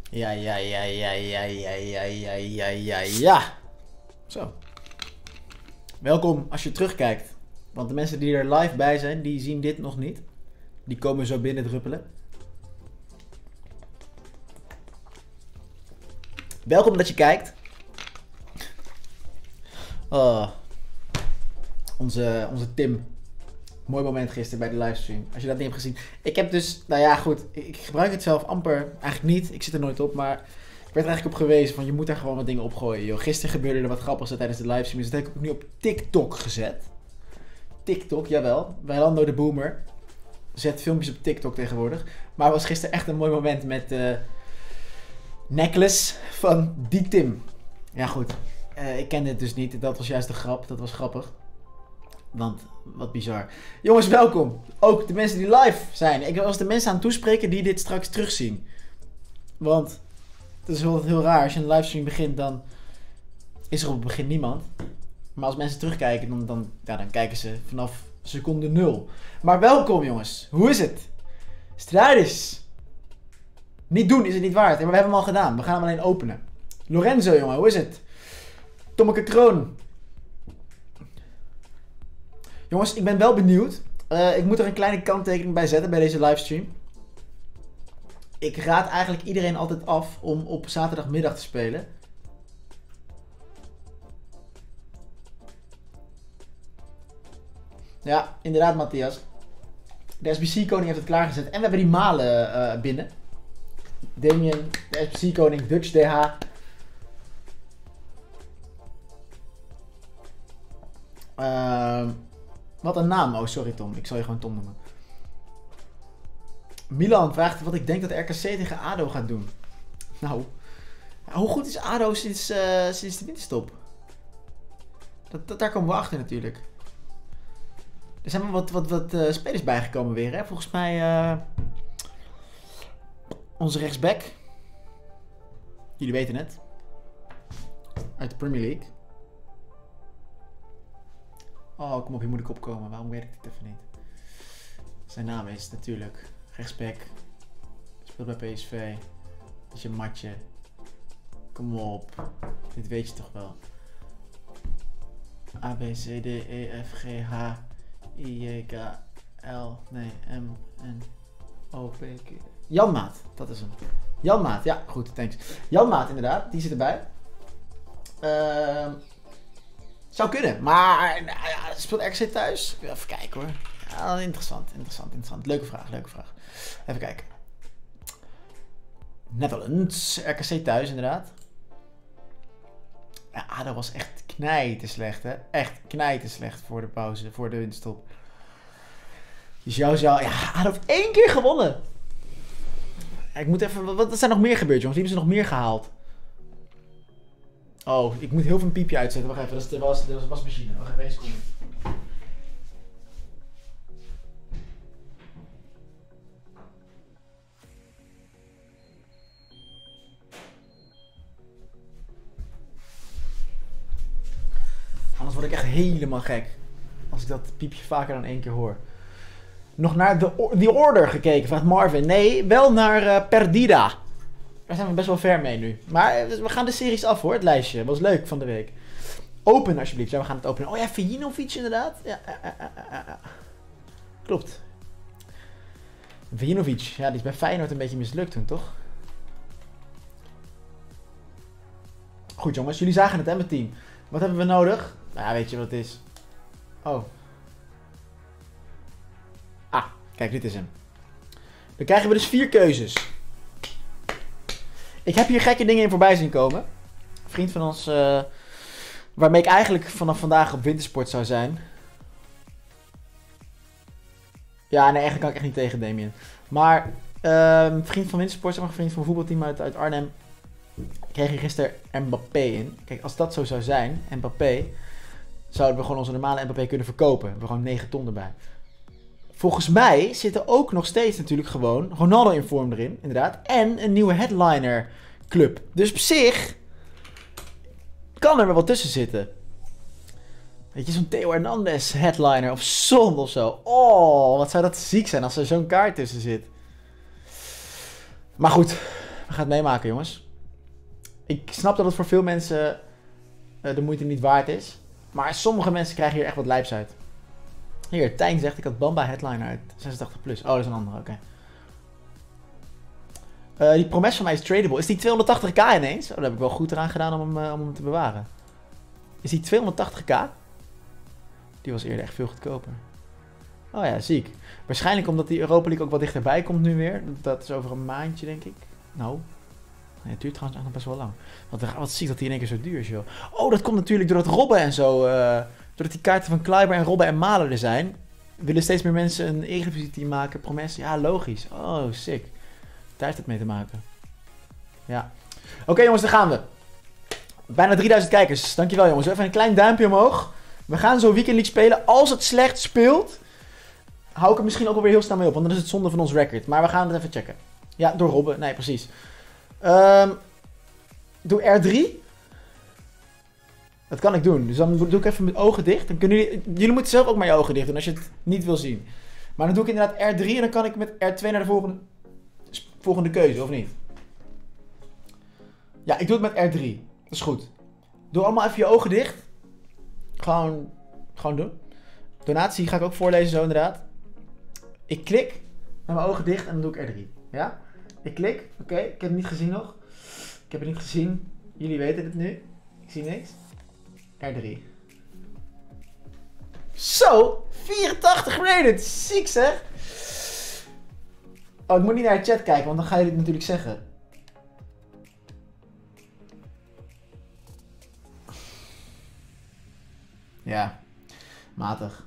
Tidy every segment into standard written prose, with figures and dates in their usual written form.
Ja. Zo. Welkom als je terugkijkt. Want de mensen die er live bij zijn, die zien dit nog niet. Die komen zo binnen druppelen. Welkom dat je kijkt. Oh. Onze Tim. Mooi moment gisteren bij de livestream. Als je dat niet hebt gezien. Ik heb dus, nou ja goed. Ik gebruik het zelf amper. Eigenlijk niet. Ik zit er nooit op. Maar ik werd er eigenlijk op gewezen van je moet daar gewoon wat dingen op gooien. Joh. Gisteren gebeurde er wat grappigs tijdens de livestream. Dus dat heb ik ook nu op TikTok gezet. TikTok, jawel. Wijlando de Boomer. Zet filmpjes op TikTok tegenwoordig. Maar het was gisteren echt een mooi moment met necklace van die Tim. Ja goed. Ik kende het dus niet. Dat was juist de grap. Dat was grappig. Want, wat bizar. Jongens, welkom. Ook de mensen die live zijn. Ik was de mensen aan het toespreken die dit straks terugzien. Want, het is wel heel raar. Als je een livestream begint, dan is er op het begin niemand. Maar als mensen terugkijken, dan kijken ze vanaf seconde 0. Maar welkom jongens. Hoe is het? Strijders. Niet doen is het niet waard. Maar we hebben hem al gedaan. We gaan hem alleen openen. Lorenzo, jongen. Hoe is het? Tommeke Kroon. Jongens, ik ben wel benieuwd. Ik moet er een kleine kanttekening bij zetten bij deze livestream. Ik raad eigenlijk iedereen altijd af om op zaterdagmiddag te spelen. Ja, inderdaad Matthias. De SBC-koning heeft het klaargezet. En we hebben die malen binnen. Damien, de SBC-koning, Dutch DH. Wat een naam. Oh, sorry Tom. Ik zal je gewoon Tom noemen. Milan vraagt wat ik denk dat RKC tegen ADO gaat doen. Nou, hoe goed is ADO sinds de winterstop? Daar komen we achter natuurlijk. Er zijn wel wat spelers bijgekomen weer. Hè? Volgens mij onze rechtsback. Jullie weten het. Uit de Premier League. Oh, kom op, hier moet ik opkomen. Waarom weet ik dit even niet? Zijn naam is natuurlijk rechtsback. Speelt bij PSV. Dat is je matje. Kom op. Dit weet je toch wel. A, B, C, D, E, F, G, H, I, J, K, L, nee, M, N, O, P, Q. Janmaat, dat is hem. Janmaat, ja, goed, thanks. Janmaat inderdaad, die zit erbij. Zou kunnen, maar nou ja, speelt RKC thuis? Even kijken hoor. Ja, interessant. Leuke vraag. Even kijken. Netherlands, RKC thuis inderdaad. Ja, ADO was echt knijtenslecht hè. Echt knijtenslecht voor de pauze, voor de winterstop. Dus ja, ADO heeft 1 keer gewonnen. Ik moet even, wat is er nog meer gebeurd jongens? Wie hebben ze nog meer gehaald? Oh, ik moet heel veel een piepje uitzetten. Wacht even, dat is de wasmachine. Wacht even, 1 seconde. Anders word ik echt helemaal gek. Als ik dat piepje vaker dan 1 keer hoor. Nog naar The Order gekeken, vraagt Marvin. Nee, wel naar Perdida. Daar zijn we best wel ver mee nu. Maar we gaan de series af hoor, het lijstje. Was leuk van de week. Open alsjeblieft. Ja, we gaan het openen. Oh ja, Vujinovic inderdaad. Ja. Klopt. Vujinovic. Ja, die is bij Feyenoord een beetje mislukt toen, toch? Goed jongens, jullie zagen het hè, mijn team. Wat hebben we nodig? Nou ja, weet je wat het is? Oh. Ah, kijk, dit is hem. Dan krijgen we dus 4 keuzes. Ik heb hier gekke dingen in voorbij zien komen. Een vriend van ons, waarmee ik eigenlijk vanaf vandaag op wintersport zou zijn. Ja, nee, eigenlijk kan ik echt niet tegen Damien. Maar een vriend van wintersport, zeg maar, een vriend van een voetbalteam uit Arnhem, kreeg hier gisteren Mbappé in. Kijk, als dat zo zou zijn, Mbappé, zouden we gewoon onze normale Mbappé kunnen verkopen. We hebben gewoon 9 ton erbij. Volgens mij zit er ook nog steeds natuurlijk gewoon Ronaldo in vorm erin, inderdaad. En een nieuwe headliner club. Dus op zich kan er wel wat tussen zitten. Weet je, zo'n Theo Hernandez headliner of Son of zo. Oh, wat zou dat ziek zijn als er zo'n kaart tussen zit. Maar goed, We gaan het meemaken, jongens. Ik snap dat het voor veel mensen de moeite niet waard is. Maar sommige mensen krijgen hier echt wat lijps uit. Hier, Tijn zegt, ik had Bamba headliner uit 86 plus. Oh, dat is een andere, oké. Die promes van mij is tradable. Is die 280k ineens? Oh, daar heb ik wel goed eraan gedaan om hem te bewaren. Is die 280k? Die was eerder echt veel goedkoper. Oh ja, ziek. Waarschijnlijk omdat die Europa League ook wat dichterbij komt nu weer. Dat is over een maandje, denk ik. Nou. Nee, het duurt trouwens echt nog best wel lang. Wat ziek dat die in één keer zo duur is, joh. Oh, dat komt natuurlijk doordat Robben en zo... doordat die kaarten van Kleiber en Robben en Malen er zijn. Willen steeds meer mensen een Eredivisie-team maken. Promes. Ja, logisch. Oh, sick. Daar heeft het mee te maken. Ja. Oké, jongens, daar gaan we. Bijna 3000 kijkers. Dankjewel, jongens. Even een klein duimpje omhoog. We gaan zo Weekend League spelen. Als het slecht speelt, hou ik er misschien ook alweer heel snel mee op. Want dan is het zonde van ons record. Maar we gaan het even checken. Ja, door Robben. Nee, precies. Doe R3. Dat kan ik doen. Dus dan doe ik even mijn ogen dicht. Dan kunnen jullie moeten zelf ook maar je ogen dicht doen als je het niet wil zien. Maar dan doe ik inderdaad R3 en dan kan ik met R2 naar de volgende keuze, of niet? Ja, ik doe het met R3. Dat is goed. Doe allemaal even je ogen dicht. Gewoon doen. Donatie ga ik ook voorlezen zo inderdaad. Ik klik met mijn ogen dicht en dan doe ik R3. Ja? Ik klik. Oké, ik heb het niet gezien nog. Ik heb het niet gezien. Jullie weten het nu. Ik zie niks. R3. Zo! 84 rated! Ziek zeg! Oh, ik moet niet naar de chat kijken, want dan ga je dit natuurlijk zeggen. Ja. Matig.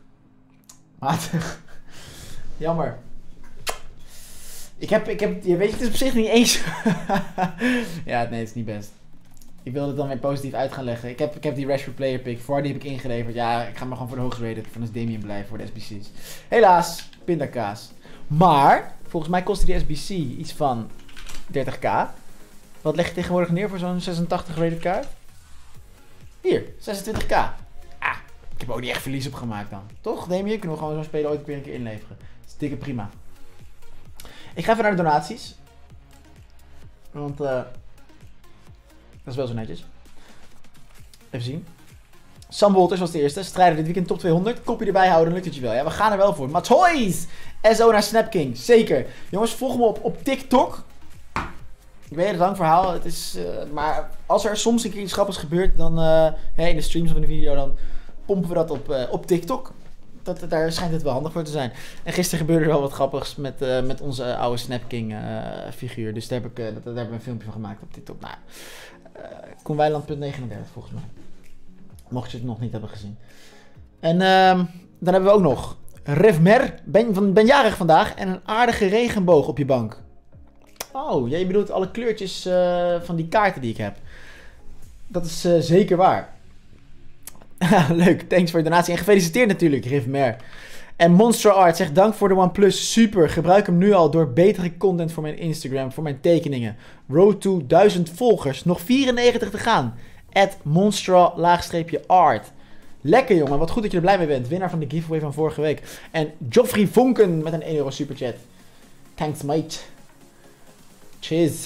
Jammer. Ik heb, ja, weet je, het is op zich niet eens. Ja, nee, het is niet best. Ik wilde het dan weer positief uit gaan leggen. Ik heb die Rashford player pick. Voor die heb ik ingeleverd. Ja, ik ga maar gewoon voor de hoogst rated. Van de Damien blijven voor de SBC's. Helaas, pindakaas. Maar, volgens mij kostte die SBC iets van 30k. Wat leg je tegenwoordig neer voor zo'n 86 rated kaart? Hier, 26k. Ah, ik heb ook niet echt verlies op gemaakt dan. Toch, Damien? Kunnen we gewoon zo'n speler ooit weer een keer inleveren. Dat is dikke prima. Ik ga even naar de donaties. Want, dat is wel zo netjes. Even zien. Sam Wolters was de eerste. Strijder dit weekend top 200. Kopje erbij houden, dan lukt het je wel. Ja, we gaan er wel voor. Matoys! SO naar Snapking. Zeker. Jongens, volg me op TikTok. Ik weet het, lang verhaal. Het is, maar als er soms een keer iets grappigs gebeurt, dan in de streams of in de video, dan pompen we dat op TikTok. Daar schijnt het wel handig voor te zijn. En gisteren gebeurde er wel wat grappigs met onze oude Snapking figuur. Dus daar hebben we een filmpje van gemaakt op TikTok. Nou, Koenwijland.39 volgens mij. Mocht je het nog niet hebben gezien. En dan hebben we ook nog Revmer. Ben jarig vandaag en een aardige regenboog op je bank. Oh, jij bedoelt alle kleurtjes van die kaarten die ik heb. Dat is zeker waar. Leuk, thanks voor je donatie. En gefeliciteerd natuurlijk, Rivmer. En Monster Art zegt dank voor de OnePlus. Super, gebruik hem nu al door betere content voor mijn Instagram, voor mijn tekeningen. Road to 1000 volgers. Nog 94 te gaan. @Monstra_art. Lekker jongen, wat goed dat je er blij mee bent. Winnaar van de giveaway van vorige week. En Joffrey Vonken met een 1 euro superchat. Thanks mate. Cheers.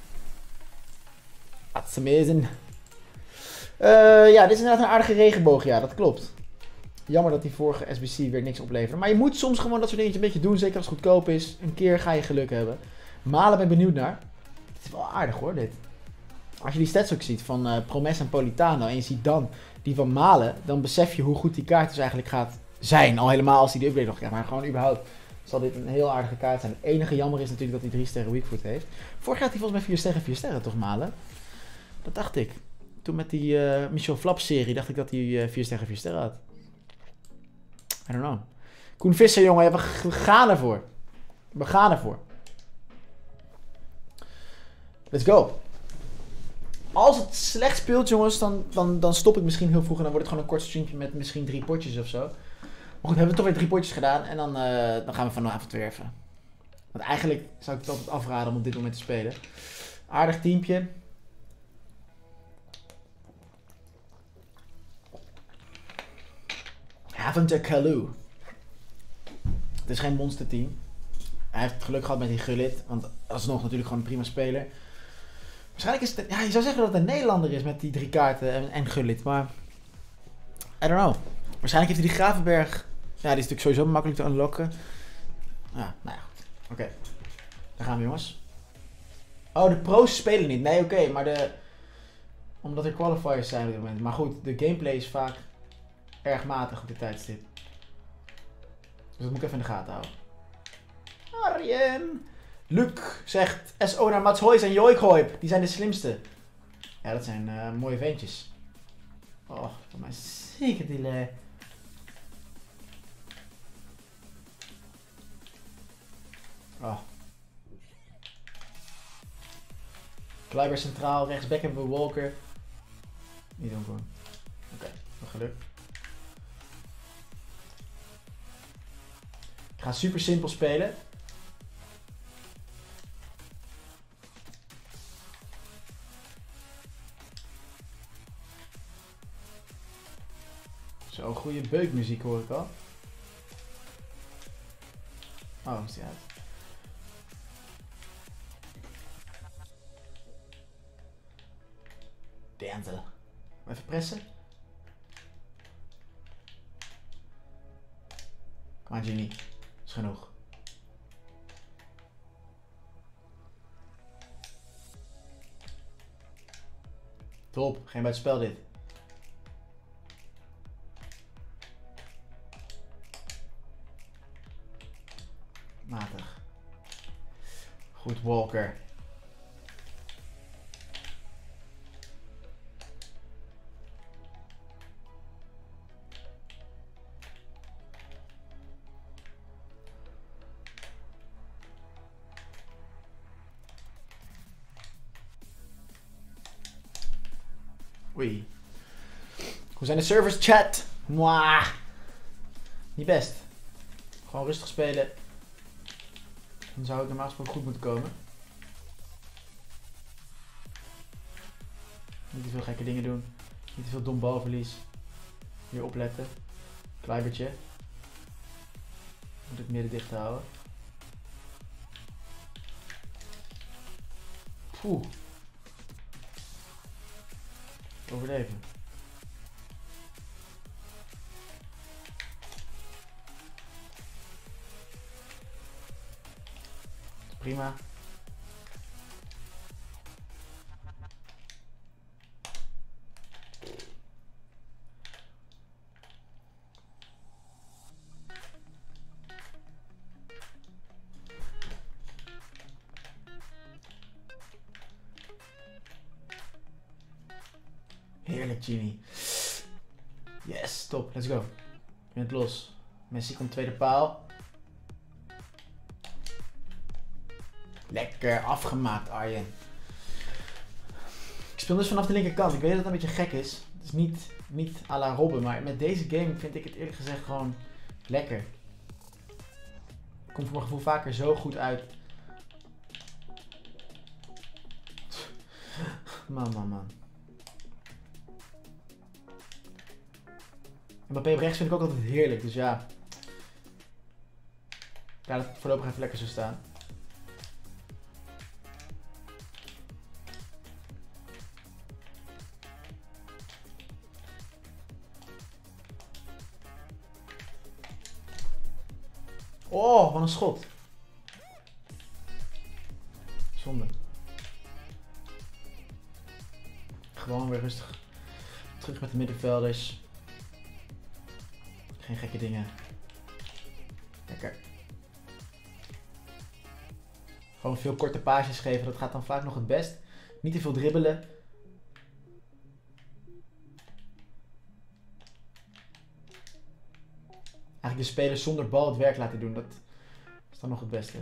That's amazing. Ja, dit is inderdaad een aardige regenboog. Ja, dat klopt. Jammer dat die vorige SBC weer niks opleverde. Maar je moet soms gewoon dat soort dingetjes een beetje doen. Zeker als het goedkoop is. Een keer ga je geluk hebben. Malen ben ik benieuwd naar. Het is wel aardig hoor, dit. Als je die stats ook ziet van Promes en Politano. En je ziet dan die van Malen. Dan besef je hoe goed die kaart dus eigenlijk gaat zijn. Al helemaal als hij de upgrade nog krijgt. Maar gewoon überhaupt zal dit een heel aardige kaart zijn. Het enige jammer is natuurlijk dat hij 3 sterren weakfoot heeft. Vorig jaar had hij volgens mij 4 sterren toch Malen? Dat dacht ik. Toen met die Michel Flap serie dacht ik dat hij 4 sterren had. I don't know. Koen Visser, jongen, we gaan ervoor. We gaan ervoor. Let's go. Als het slecht speelt, jongens, dan stop ik misschien heel vroeg en dan wordt het gewoon een kort streampje met misschien 3 potjes of zo. Maar goed, hebben we toch weer 3 potjes gedaan en dan gaan we vanavond weer even. Want eigenlijk zou ik het altijd afraden om op dit moment te spelen. Aardig teampje. Haven't Kalou. Het is geen monsterteam. Hij heeft geluk gehad met die Gullit. Want alsnog natuurlijk gewoon een prima speler. Waarschijnlijk is het... Ja, je zou zeggen dat het een Nederlander is met die 3 kaarten en Gullit, maar... I don't know. Waarschijnlijk heeft hij die Gravenberg... Ja, die is natuurlijk sowieso makkelijk te unlocken. Ja, nou ja, goed. Oké. Daar gaan we, jongens. Oh, de pro's spelen niet. Nee, oké, maar de... Omdat er qualifiers zijn op dit moment. Maar goed, de gameplay is vaak erg matig op dit tijdstip. Dus dat moet ik even in de gaten houden. Arjen! Luc zegt SO naar Mats Hoijs en Joikhoip. Die zijn de slimste. Ja, dat zijn mooie ventjes. Oh, voor mij zeker delay. Oh. Kleiber centraal, rechtsback hebben we Walker. Niet doen gewoon. Oké, nog geluk. Ik ga super simpel spelen. Zo, goede beukmuziek hoor ik al. Oh, is die uit? Denzel. Even pressen. Kom maar, Genie. Is genoeg. Top, geen buitenspel dit. Matig. Goed, Walker. Oei. Hoe zijn de servers, chat? Mwah. Niet best. Gewoon rustig spelen. Dan zou het normaal gesproken goed moeten komen. Niet te veel gekke dingen doen. Niet te veel dom balverlies. Hier opletten. Kleibertje. Moet het midden dicht houden. Poeh. Overleven. Prima. Heerlijk, Genie. Yes, top. Let's go. Je bent los. Messi komt tweede paal. Lekker afgemaakt, Arjen. Ik speel dus vanaf de linkerkant. Ik weet dat het een beetje gek is. Het is niet à la Robben, maar met deze game vind ik het eerlijk gezegd gewoon lekker. Ik kom voor mijn gevoel vaker zo goed uit. Man. Mbappé op rechts vind ik ook altijd heerlijk, dus ja. Ik laat het voorlopig even lekker zo staan. Oh, wat een schot. Zonde. Gewoon weer rustig terug met de middenvelders. Geen gekke dingen. Lekker. Gewoon veel korte paasjes geven, dat gaat dan vaak nog het best. Niet te veel dribbelen. Eigenlijk de spelers zonder bal het werk laten doen, dat is dan nog het beste.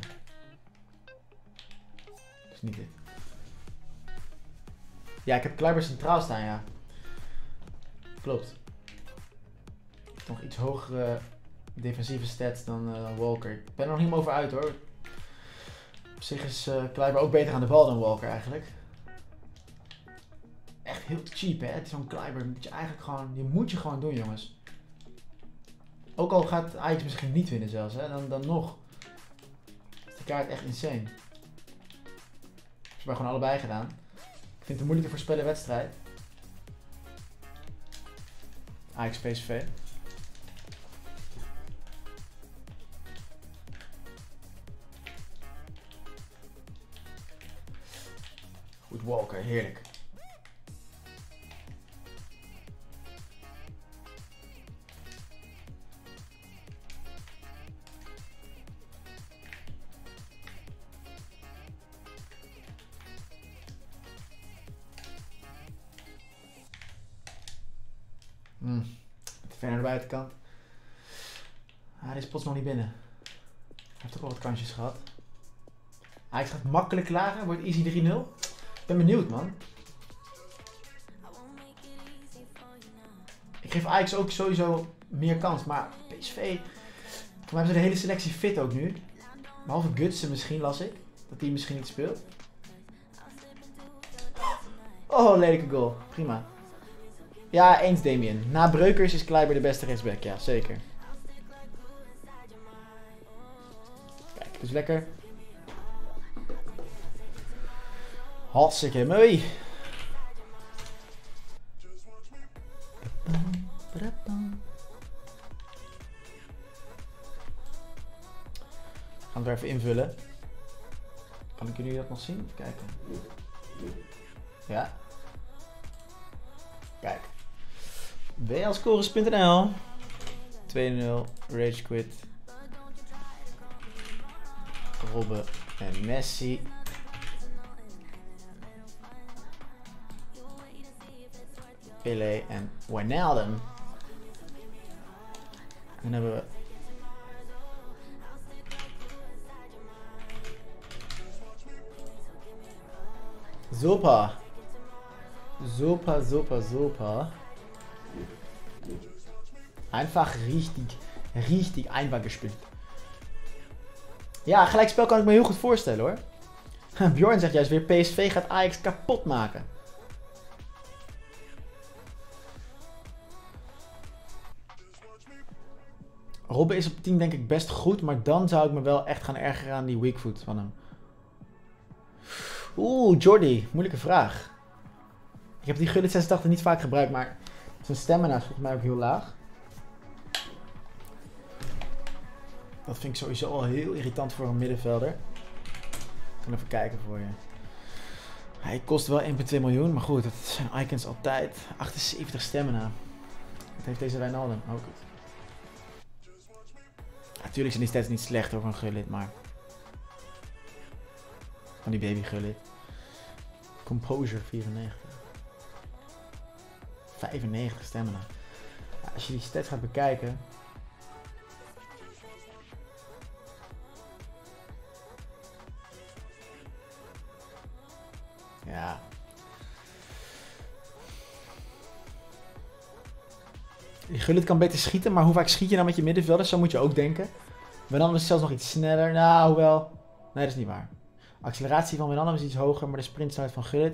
Dus niet dit. Ja, ik heb Kleiber centraal staan, ja. Klopt. Nog iets hogere defensieve stats dan Walker. Ik ben er nog niet meer over uit hoor. Op zich is Kleiber ook beter aan de bal dan Walker eigenlijk. Echt heel cheap hè. Het is zo'n Kleiber moet je eigenlijk gewoon, die moet je gewoon doen jongens. Ook al gaat Ajax misschien niet winnen zelfs hè, dan nog. Is die kaart echt insane. Ik heb gewoon allebei gedaan. Ik vind het een moeilijk te voorspellen wedstrijd. Ajax PSV. Goed Walker, heerlijk. Te ver naar de buitenkant. Hij is plots nog niet binnen. Hij heeft ook wel wat kansjes gehad. Ajax gaat makkelijk klagen. Wordt easy 3-0. Ik ben benieuwd, man. Ik geef Ajax ook sowieso meer kans. Maar PSV... Voor mij hebben ze de hele selectie fit ook nu. Behalve Gutsen misschien, las ik. Dat hij misschien niet speelt. Oh, lelijke goal. Prima. Ja, eens Damien. Na Breukers is Kleiber de beste rechtsback. Ja, zeker. Kijk, dus lekker. Hartstikke mooi. Gaan we er even invullen. Kan ik jullie dat nog zien? Even kijken. Ja. Kijk. WLScores.nl 2-0. Rage Quit. Robben en Messi. Pelé en Wijnaldum. Dan hebben we Super. Super. Einfach richtig einfach gespeeld. Ja, gelijkspel kan ik me heel goed voorstellen hoor. Bjorn zegt juist weer PSV gaat Ajax kapot maken. Robben is op 10 denk ik best goed, maar dan zou ik me wel echt gaan ergeren aan die weakfoot van hem. Oeh, Jordi, moeilijke vraag. Ik heb die Gullit 86 niet vaak gebruikt, maar zijn stamina is volgens mij ook heel laag. Dat vind ik sowieso al heel irritant voor een middenvelder. Ik kan even kijken voor je. Hij kost wel 1,2 miljoen, maar goed, dat zijn icons altijd. 78 stamina. Dat heeft deze Wijnaldum ook. Natuurlijk zijn die stats niet slecht hoor van Gullit, maar... Van die baby Gullit. Composure 94. 95 stamina. Ja, als je die stats gaat bekijken... Ja. Die Gullit kan beter schieten, maar hoe vaak schiet je nou met je middenvelders? Zo moet je ook denken. Wijnaldum is zelfs nog iets sneller. Nou, hoewel... Nee, dat is niet waar. Acceleratie van Wijnaldum is iets hoger, maar de sprintsnelheid van Gullit...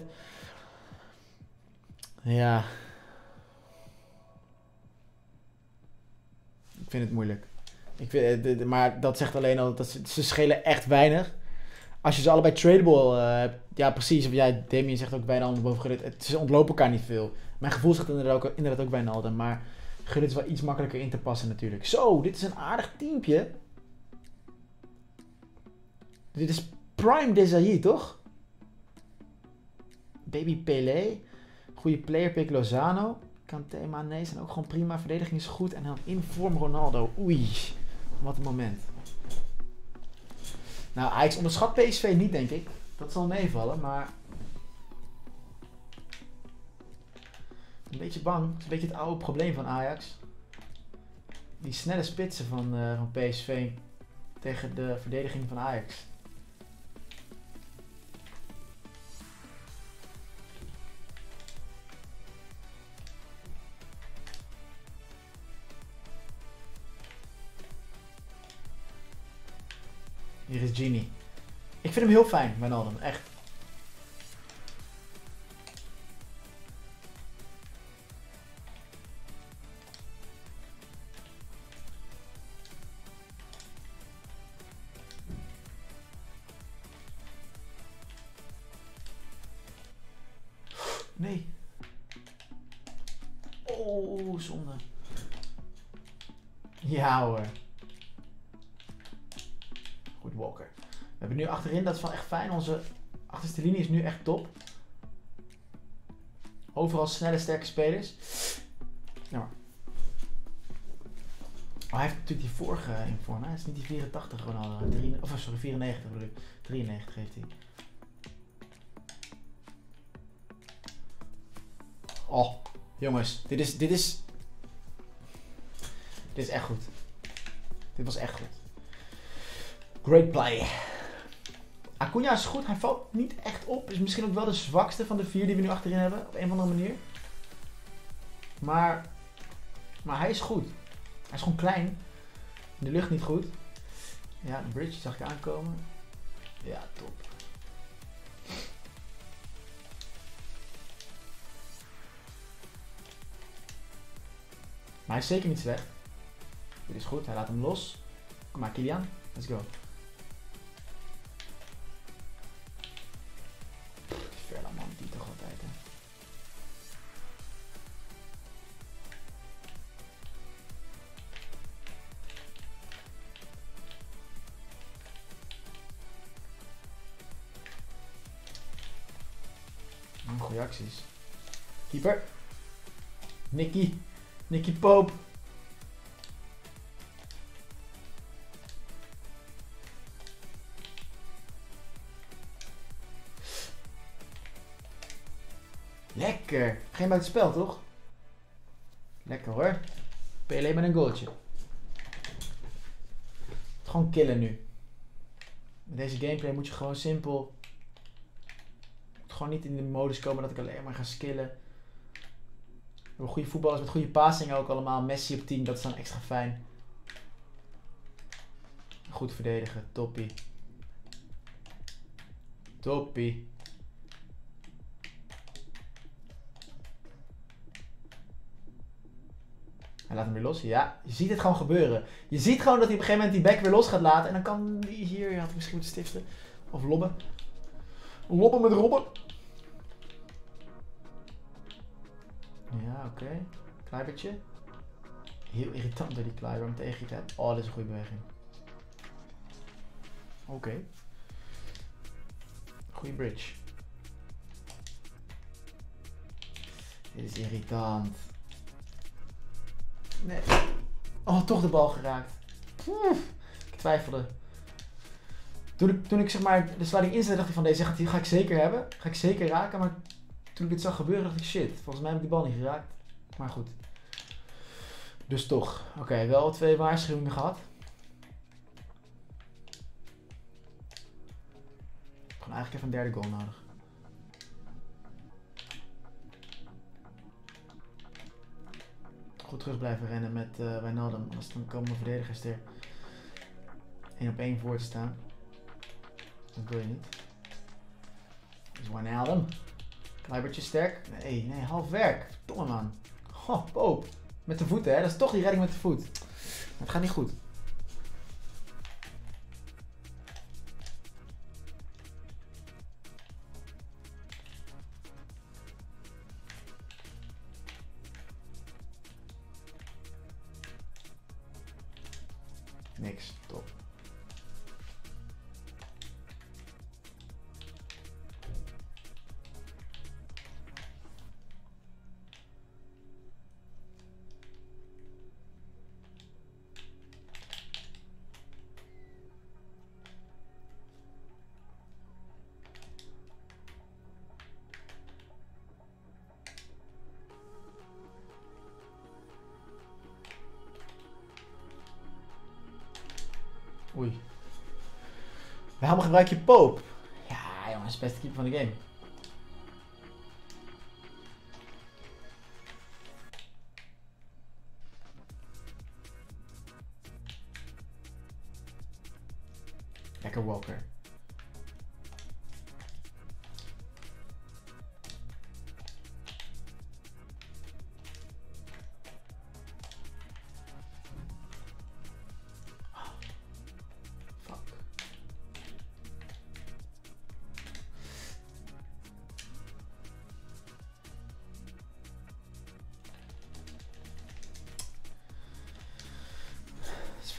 Ja... Ik vind het moeilijk. Maar dat zegt alleen al dat ze schelen echt weinig. Als je ze allebei tradable hebt... Ja, precies. Of jij, Damien zegt ook Wijnaldum boven Gullit. Ze ontlopen elkaar niet veel. Mijn gevoel zegt inderdaad ook Wijnaldum. Maar Gullit is wel iets makkelijker in te passen natuurlijk. Zo, dit is een aardig teampje. Dit is Prime Desailly, toch? Baby Pelé. Goede player pick Lozano. Kanté, Mané zijn ook gewoon prima. Verdediging is goed. En dan in vorm Ronaldo. Oei. Wat een moment. Nou, Ajax onderschat PSV niet, denk ik. Dat zal meevallen, maar... Een beetje bang. Het is een beetje het oude probleem van Ajax. Die snelle spitsen van PSV tegen de verdediging van Ajax. Hier is Genie. Ik vind hem heel fijn, Wijnaldum. Echt. Nee. Oh, zonde. Ja hoor. Goed, Walker. We hebben nu achterin, dat is wel echt fijn. Onze achterste linie is nu echt top. Overal snelle, sterke spelers. Ja. Oh, hij heeft natuurlijk die vorige in vorm. Hij is niet die 84 Ronaldo. Of sorry, 94 bedoel ik. 93 heeft hij. Oh, jongens. Dit is echt goed. Dit was echt goed. Great play. Acuna is goed. Hij valt niet echt op. Is misschien ook wel de zwakste van de 4 die we nu achterin hebben. Op een of andere manier. Maar hij is goed. Hij is gewoon klein. In de lucht niet goed. Ja, de bridge zag ik aankomen. Ja, top. Maar hij is zeker niet slecht. Dit is goed. Hij laat hem los. Kom maar, Kylian. Let's go. Verla man, die toch altijd, hè. Goeie acties. Keeper. Nicky Pope. Lekker. Geen buitenspel, toch? Lekker hoor. PLE met een goaltje. Gewoon killen nu. Met deze gameplay moet je gewoon simpel... Gewoon niet in de modus komen dat ik alleen maar ga skillen. We hebben goede voetballers met goede passingen ook allemaal. Messi op 10, dat is dan extra fijn. Goed verdedigen, toppie. Toppie. Hij laat hem weer los. Ja, je ziet het gewoon gebeuren. Je ziet gewoon dat hij op een gegeven moment die back weer los gaat laten. En dan kan hij hier, je had misschien moeten stiften. Of lobben. Lobben met Robben. Ja, oké. Kleibertje. Heel irritant door die Kleiber om tegen je te hebben. Oh, dit is een goede beweging. Oké. Goeie bridge. Dit is irritant. Nee. Oh, toch de bal geraakt. Ik twijfelde. Toen ik zeg maar de sliding inzette, dacht ik van deze ga ik zeker hebben. Ga ik zeker raken, maar toen ik dit zag gebeuren dacht ik shit. Volgens mij heb ik die bal niet geraakt. Maar goed. Dus toch. Oké, wel 2 waarschuwingen gehad. Gewoon eigenlijk even een derde goal nodig. Goed terug blijven rennen met Wijnaldum. Anders dan komen de verdedigers er 1-op-1 voor te staan. Dat wil je niet. Dus Wijnaldum. Kleibertje sterk. Nee, half werk. Verdomme man. Oh, Pope. Met de voeten, hè. Dat is toch die redding met de voet. Maar het gaat niet goed. Niks. Top. Oei. Waarom gebruik je Pope? Ja, jongens, beste keeper van de game. Lekker Walker.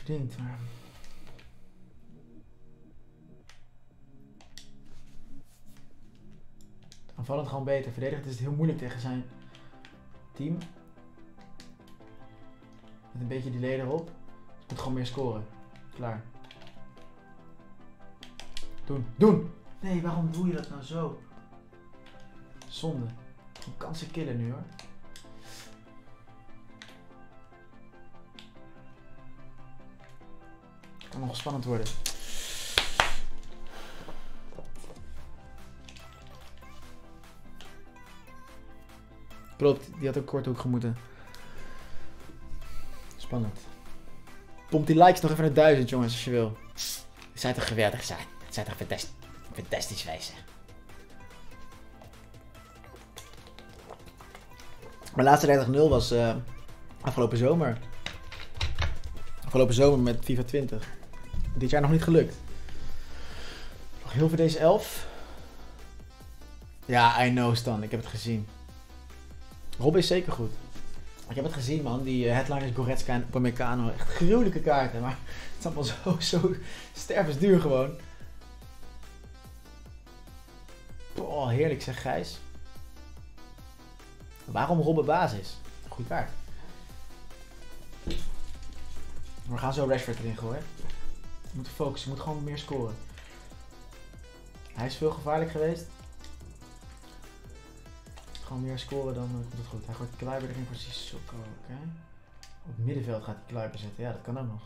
verdiend, maar... Aanvallend gewoon beter. Verdedigend is het heel moeilijk tegen zijn team. Met een beetje delay erop. Dus moet gewoon meer scoren. Klaar. Doen. Doen! Nee, waarom doe je dat nou zo? Zonde. Gewoon kansen killen nu hoor. Kan nog spannend worden. Klopt, die had ook korthoek gemoeten. Spannend. Pomp die likes nog even naar 1000 jongens als je wil. Het zou toch geweldig zijn. Het zou toch fantastisch wezen. Mijn laatste 30-0 was afgelopen zomer. Afgelopen zomer met FIFA 20. Dit jaar nog niet gelukt. Nog heel veel deze 11. Ja, I know Stan. Ik heb het gezien. Rob is zeker goed. Ik heb het gezien man. Die headliners Goretzka en Upamecano. Echt gruwelijke kaarten. Maar het is allemaal zo stervensduur gewoon. Oh, heerlijk zeg Gijs. Waarom Robben basis? Goeie kaart. We gaan zo Rashford erin gooien. We moeten focussen, we moeten gewoon meer scoren. Hij is veel gevaarlijk geweest. Gewoon meer scoren, dan komt het goed. Hij gooit Kluiber erin voor Sissoko, oké. Op het middenveld gaat hij Kluiber zetten, ja dat kan ook nog.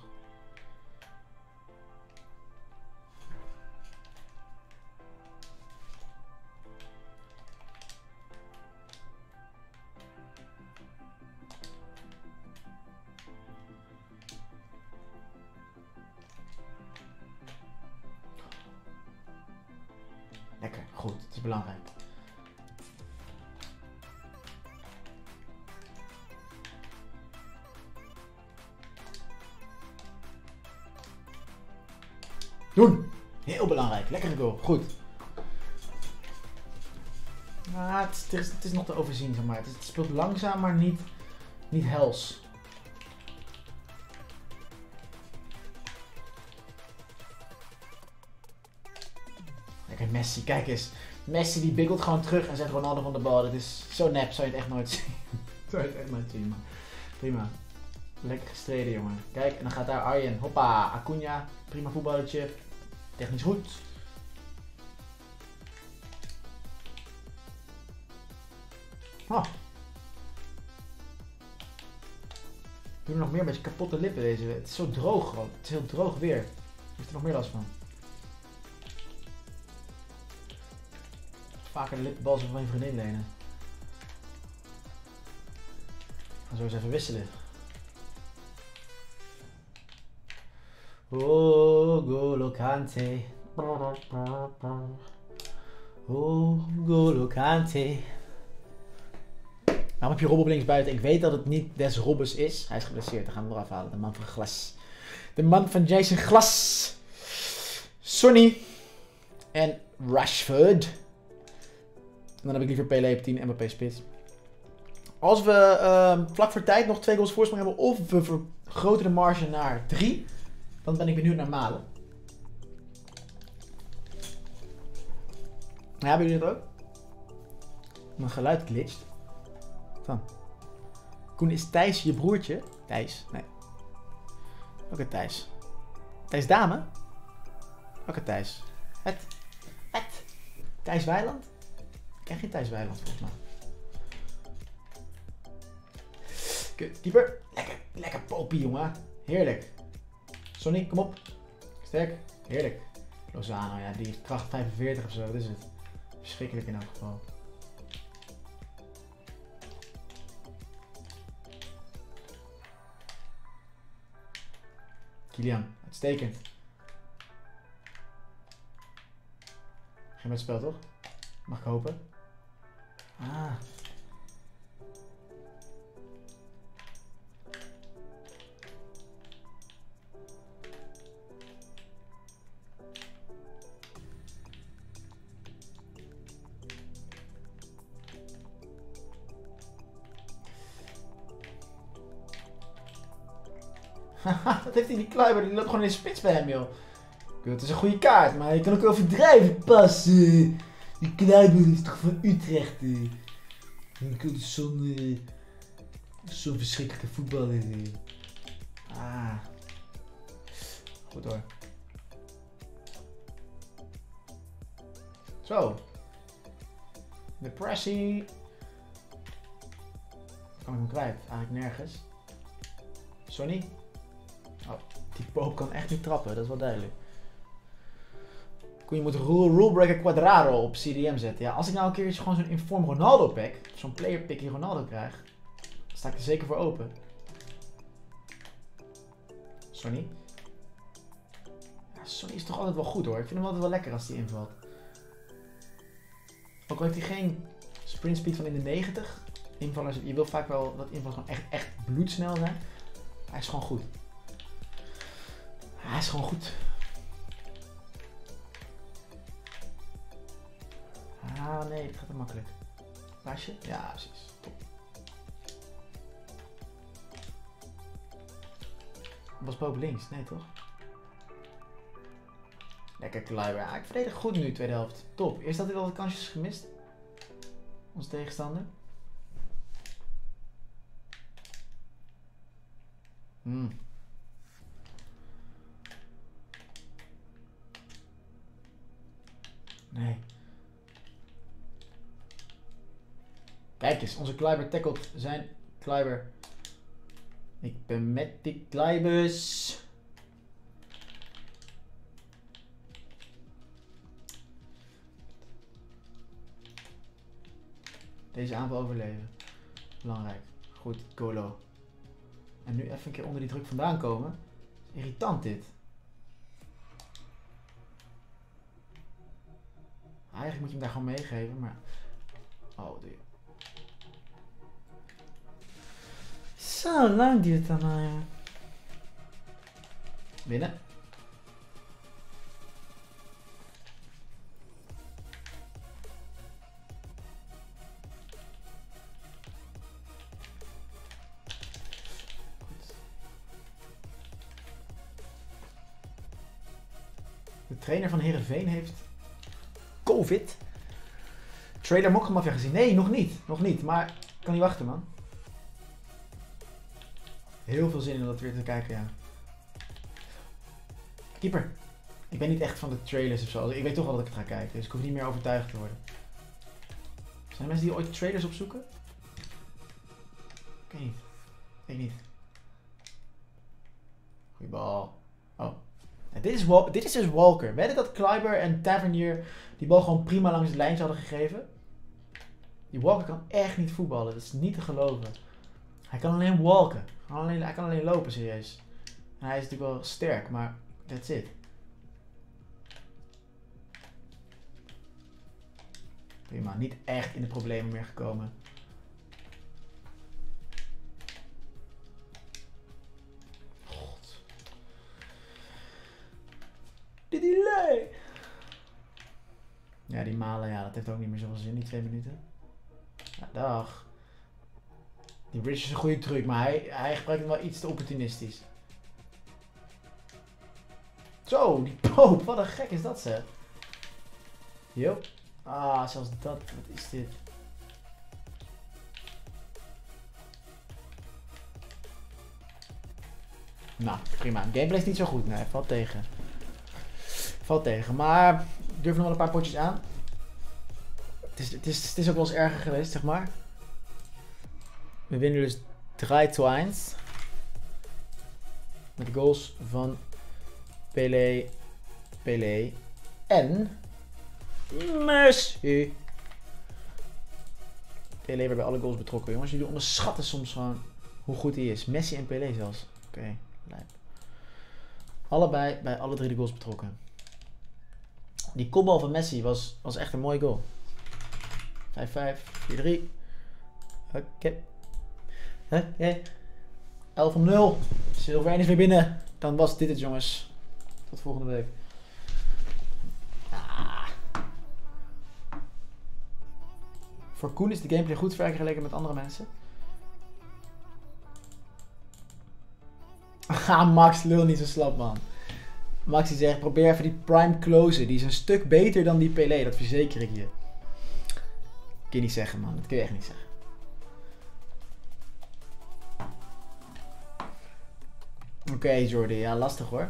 Lekker, goed, het is belangrijk. Doen! Heel belangrijk, lekkere goal, goed. Het is nog te overzien, zeg maar. Het speelt langzaam, maar niet hels. Lekker Messi, kijk eens. Messi die bikkelt gewoon terug en zet Ronaldo van de bal. Dat is zo nep, zou je het echt nooit zien. Zou je het echt nooit zien, man. Prima. Lekker gestreden, jongen. Kijk, en dan gaat daar Arjen. Hoppa, Acuna. Prima voetballertje. Technisch goed. Oh. Ik doe nog meer met je kapotte lippen deze. Het is zo droog gewoon. Het is heel droog weer. Heeft er nog meer last van? Vaker de lippenbal van je vriendin lenen. Ik ga zo eens even wisselen. Oh, Golo Kante. Oh, Golo Kante. Waarom heb je Rob op links buiten? Ik weet dat het niet des Robbes is. Hij is geblesseerd. Dan gaan we hem eraf halen. De man van Glas. De man van Jason Glas. Sonny. En Rashford. En dan heb ik liever Pelé op 10 en Mbappé spits. Als we vlak voor tijd nog 2 goals voorsprong hebben. Of we vergroten de marge naar 3. Dan ben ik benieuwd naar Malen. Ja, hebben jullie dat ook? Mijn geluid glitcht. Dan. Koen, is Thijs je broertje? Thijs? Nee. Welke Thijs? Thijs Dame? Welke Thijs? Het? Thijs Weiland? Ik ken geen Thijs Weiland volgens mij. Kut, keeper. Lekker popie, jongen. Heerlijk. Sonny, kom op. Sterk. Heerlijk. Lozano, ja, die heeft kracht 45 of zo. Wat is het? Verschrikkelijk in elk geval. Kylian, uitstekend. Geen met spel toch? Mag ik hopen? Ah. Dat heeft hij die Kluiber, die loopt gewoon in de spits bij hem, joh. Het is een goede kaart, maar je kan ook overdrijven passen. Die Kluiber is toch van Utrecht. Ik wil zo'n verschrikkelijke voetballer. Goed hoor. Zo. De pressie. Kan ik hem kwijt? Eigenlijk nergens. Sonny? Oh, die Poop kan echt niet trappen, dat is wel duidelijk. Je moet rulebreaker Quadraro op CDM zetten. Ja, als ik nou een keertje gewoon zo'n inform Ronaldo pack, zo'n player pick die Ronaldo krijg, dan sta ik er zeker voor open. Sonny? Ja, Sonny is toch altijd wel goed hoor. Ik vind hem altijd wel lekker als hij invalt. Ook al heeft hij geen sprint speed van in de 90. Invallers, je wil vaak wel dat invallers gewoon echt bloedsnel zijn. Hij is gewoon goed. Hij is gewoon goed. Nee, het gaat te makkelijk. Paasje? Ja, precies. Top. Was Poop links? Nee, toch? Lekker Kluiber. Ik verdedig goed nu, tweede helft. Top. Eerst had hij wel wat kansjes gemist. Onze tegenstander. Nee. Kijk eens, onze Kluiber tackelt zijn Kluiber. Ik ben met die Kluibers. Deze aanval overleven. Belangrijk. Goed, Golo. En nu even een keer onder die druk vandaan komen. Irritant dit. Eigenlijk moet je hem daar gewoon meegeven, maar... Oh, wat doe je? Zo lang duurt het dan al, ja. Binnen. De trainer van Heerenveen heeft COVID. Trailer Mokkamafia gezien. Nee, nog niet. Nog niet. Maar ik kan niet wachten, man. Heel veel zin in om dat weer te kijken, ja. Keeper. Ik ben niet echt van de trailers of zo. Ik weet toch wel dat ik het ga kijken. Dus ik hoef niet meer overtuigd te worden. Zijn er mensen die ooit trailers opzoeken? Ik weet niet. Ik weet niet. Goeie bal. Oh. Ja, dit is dus Walker. Weet je dat Kluiber en Tavernier die bal gewoon prima langs het lijntje hadden gegeven? Die Walker kan echt niet voetballen. Dat is niet te geloven. Hij kan alleen walken. Hij kan alleen lopen, serieus. En hij is natuurlijk wel sterk, maar that's it. Prima, niet echt in de problemen meer gekomen. God. Die delay. Ja, die Malen, ja, dat heeft ook niet meer zoveel zin, die 2 minuten. Ja, dag. Die Bridge is een goede truc, maar hij gebruikt hem wel iets te opportunistisch. Zo, die Poop, wat een gek is dat, zeg. Yo. Ah, zelfs dat, wat is dit? Nou, prima. Gameplay is niet zo goed, nee, valt tegen. Valt tegen, maar ik durf nog wel een paar potjes aan. Het is ook wel eens erger geweest, zeg maar. We winnen dus 3-1. Met goals van Pelé en Messi. Pelé werd bij alle goals betrokken. Jongens, jullie onderschatten soms gewoon hoe goed hij is. Messi en Pelé zelfs. Oké, lijp. Allebei bij alle 3 de goals betrokken. Die kopbal van Messi was echt een mooie goal. 5-5, 4-3. Oké. 11-0. Silver 1 is weer binnen. Dan was dit het, jongens. Tot volgende week. Voor Koen is de gameplay goed vergeleken met andere mensen. Ga Max, lul niet zo slap, man. Max die zegt, probeer even die prime closer. Die is een stuk beter dan die Pelé, dat verzeker ik je. Dat kun je niet zeggen, man. Dat kun je echt niet zeggen. Oké, Jordi. Ja, lastig hoor.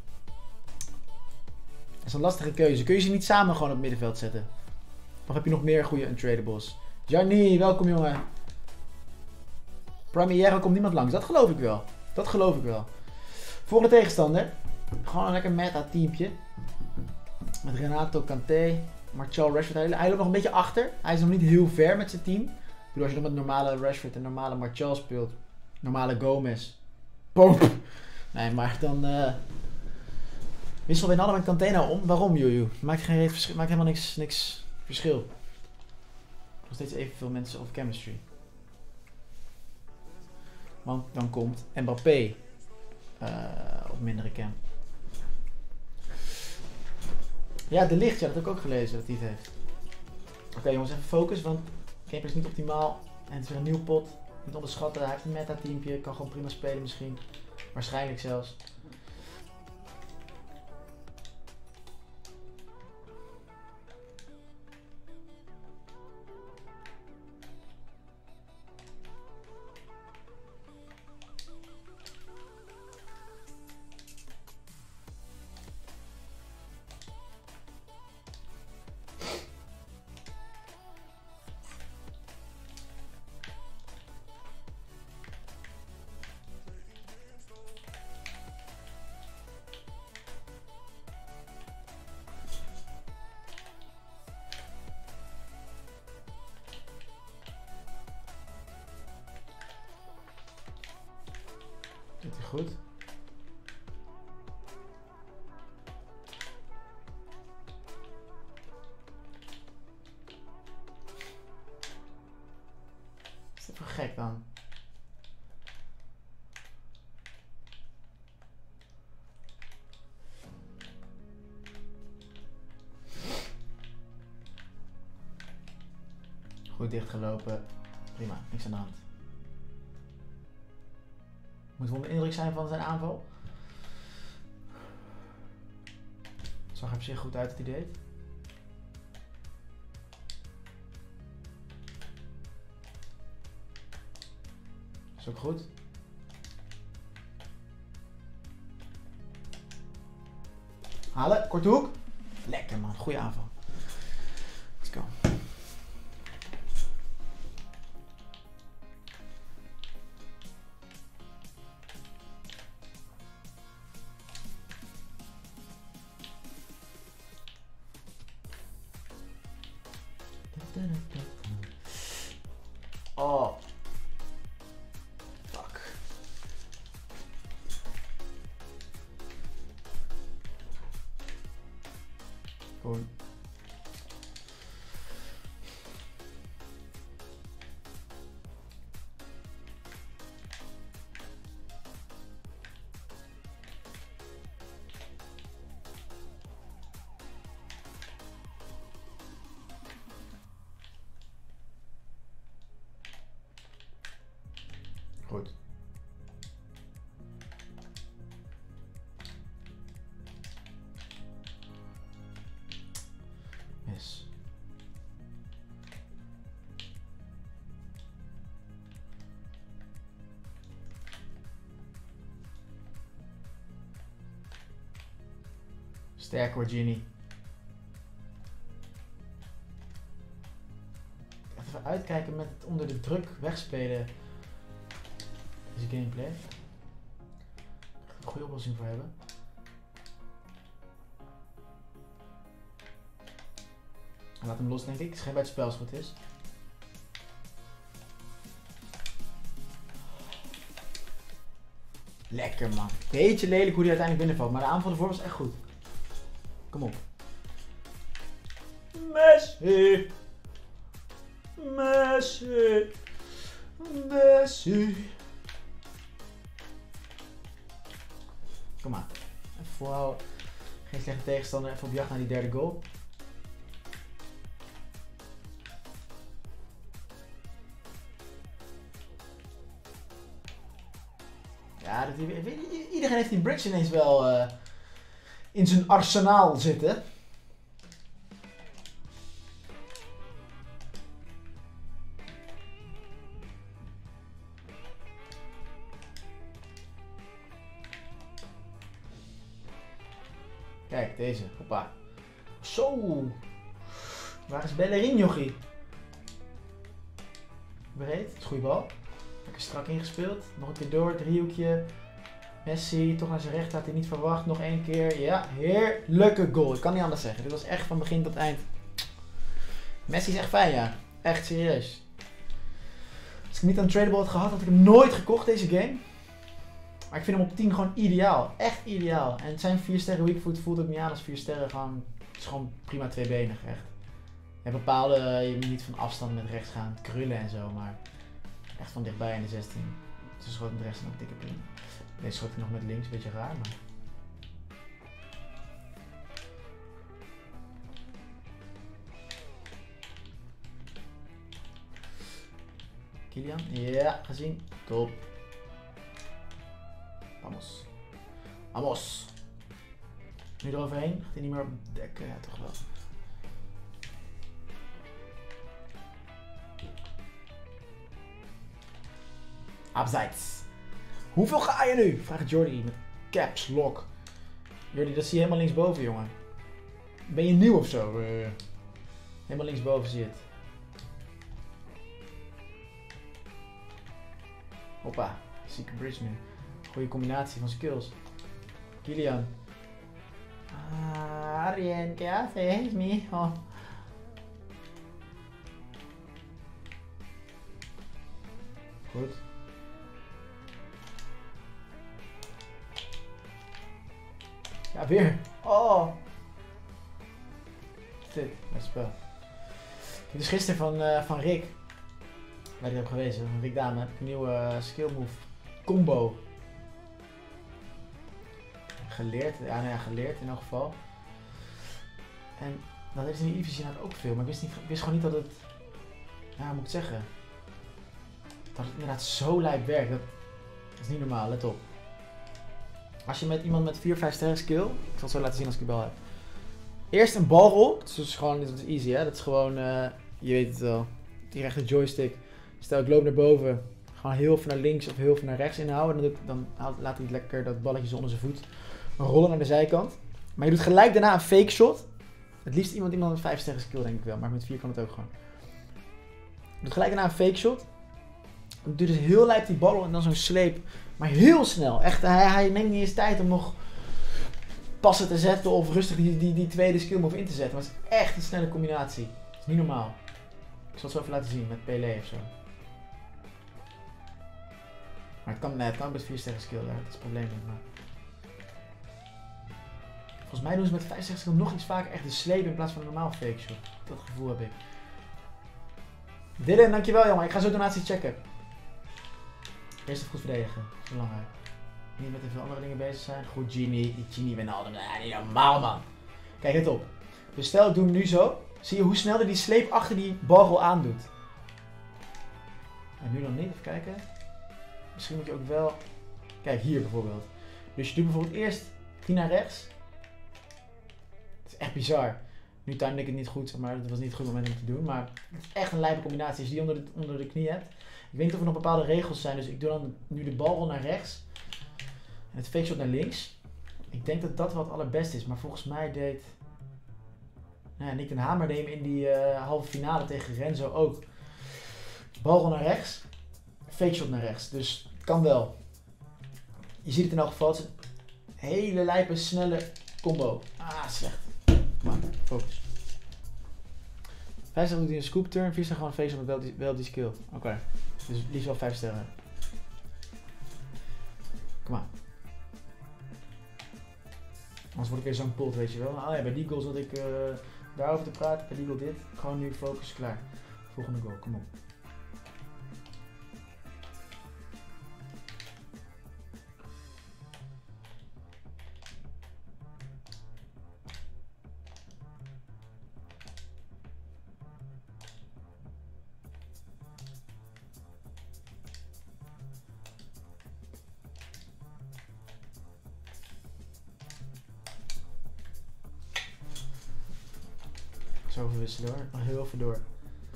Dat is een lastige keuze. Kun je ze niet samen gewoon op het middenveld zetten? Of heb je nog meer goede untradables? Gianni, welkom jongen. Premiere komt niemand langs. Dat geloof ik wel. Dat geloof ik wel. Volgende tegenstander. Gewoon een lekker meta teampje. Met Renato, Kanté, Martial, Rashford. Hij loopt nog een beetje achter. Hij is nog niet heel ver met zijn team. Ik bedoel, als je nog met normale Rashford en normale Martial speelt. Normale Gomez. Poop. Nee, maar dan... wissel Wijnaldum en Kanté nou om. Waarom, Jojo? Maakt helemaal niks verschil. Nog steeds evenveel mensen of chemistry. Want dan komt Mbappé op mindere cam. Ja, De Ligt, ja, dat heb ik ook gelezen dat hij het heeft. Oké, jongens, even focus, want gameplay is niet optimaal. En het is weer een nieuw pot. Niet onderschatten, hij heeft een meta teampje. Kan gewoon prima spelen misschien. Waarschijnlijk zelfs. Doet hij goed. Is dit voor gek dan? Goed dichtgelopen. Prima, niks aan de hand. Moet wel een indruk zijn van zijn aanval. Het zag er op zich goed uit dat hij deed. Is ook goed. Halen, korte hoek. Lekker man, goede aanval. Let's go. Oh. Fuck. Goed. Goed. Yes. Sterk hoor, Ginny. Even uitkijken met het onder de druk wegspelen. Deze gameplay. Ik ga er een goede oplossing voor hebben. Laat hem los, denk ik. Het is geen bij het spel als het goed is. Lekker man. Beetje lelijk hoe hij uiteindelijk binnenvalt, maar de aanval ervoor was echt goed. Kom op. Messi. Messi. Messi. Kom maar. Even voorhouden. Geen slechte tegenstander. Even op jacht naar die derde goal. Ja, dat, iedereen heeft die bridge ineens wel in zijn arsenaal zitten. Kijk, deze. Hoppa. Zo. Waar is Bellerin, jochie? Breed. Dat is een goede bal. Lekker strak ingespeeld. Nog een keer door. Driehoekje. Messi. Toch naar zijn recht. Had hij niet verwacht. Nog één keer. Ja. Heerlijke goal. Ik kan niet anders zeggen. Dit was echt van begin tot eind. Messi is echt fijn, ja. Echt serieus. Als ik niet een tradable had gehad, had ik hem nooit gekocht, deze game. Maar ik vind hem op 10 gewoon ideaal. Echt ideaal. En zijn 4 sterren weakfoot voelt ook niet aan als 4 sterren. Gewoon, het is gewoon prima tweebenig, echt. Je hebt bepaalde, je moet niet van afstand met rechts gaan krullen en zo, maar echt van dichtbij in de 16. Ze schoot met rechts en ook dikke pin. Deze schoot hij nog met links, beetje raar, maar... Kylian, ja, gezien. Top. Vamos. Vamos. Nu eroverheen. Gaat hij niet meer op dekken? Ja, toch wel. Abseits. Hoeveel ga je nu? Vraagt Jordi met caps lock. Jordi, dat zie je helemaal linksboven, jongen. Ben je nieuw of zo? Helemaal linksboven zie je het. Hoppa. Zieke bridge nu. Goeie combinatie van skills. Kylian. Arjen, ¿qué haces, mijo? Goed. Ja, weer. Oh. Dit, dat spel. Ik heb dus gisteren van Rick, waar ik heb gewezen, van Rick Dame, heb ik een nieuwe skill move combo geleerd. Ja, nou ja, geleerd in elk geval. En dat is in de Eevee inderdaad ook veel, maar ik wist gewoon niet dat het, ja, hoe moet ik het zeggen, dat het inderdaad zo lijp werkt. Dat is niet normaal, let op. Als je met iemand met 4-5 sterren skill, ik zal het zo laten zien als ik de bal heb. Eerst een balrol, dat is gewoon, dat is easy hè, dat is gewoon, je weet het wel, die rechte joystick. Stel ik loop naar boven, gewoon heel veel naar links of heel veel naar rechts inhouden. Dan laat hij lekker dat balletje zo onder zijn voet rollen naar de zijkant. Maar je doet gelijk daarna een fake shot. Het liefst iemand met 5 sterren skill denk ik wel, maar met 4 kan het ook gewoon. Je doet gelijk daarna een fake shot. Dan doe je dus heel lijp die bal en dan zo'n sleep. Maar heel snel. Echt, hij neemt niet eens tijd om nog passen te zetten of rustig die tweede skill move in te zetten. Maar het is echt een snelle combinatie. Het is niet normaal. Ik zal het zo even laten zien met Pelé of zo. Maar het kan met 4 sterren skill, ja, dat is het probleem niet. Maar... volgens mij doen ze met 5 sterren skill nog iets vaker echt de sleep in plaats van een normaal fake shot. Dat gevoel heb ik. Dylan, dankjewel jongen. Ik ga zo donatie checken. Eerst even goed verdedigen. Dat is belangrijk. Niet met te veel andere dingen bezig zijn. Goed, Genie Wijnaldum. Niet normaal, man. Kijk, let op. Dus stel, ik doe hem nu zo. Zie je hoe snel hij die sleep achter die balrol aandoet. En nu dan niet. Even kijken. Misschien moet je ook wel... kijk, hier bijvoorbeeld. Dus je doet bijvoorbeeld eerst 10 naar rechts. Het is echt bizar. Nu timde ik het niet goed, maar het was niet het goede moment om te doen. Maar het is echt een lijpe combinatie. Als je die onder de knie hebt. Ik weet niet of er nog bepaalde regels zijn, dus ik doe dan nu de balrol naar rechts. En het fake shot naar links. Ik denk dat dat wat het allerbeste is, maar volgens mij deed... nou, Nick den Hamer deed hem in die halve finale tegen Renzo ook. Balrol naar rechts. Fake shot naar rechts, dus het kan wel. Je ziet het in elk geval, het is een hele lijpe, snelle combo. Ah, slecht. Kom maar, focus. 5 sterren doet hij een scoop turn, 4 sterren gewoon een face met wel die skill. Oké. Dus liefst wel 5 sterren. Kom maar. Anders word ik weer zo'n pult, weet je wel. Oh ja, bij die goal zat ik daarover te praten, bij die goal dit. Gewoon nu focus, klaar. Volgende goal, kom op. Zo verwisselen hoor. Nog heel even door.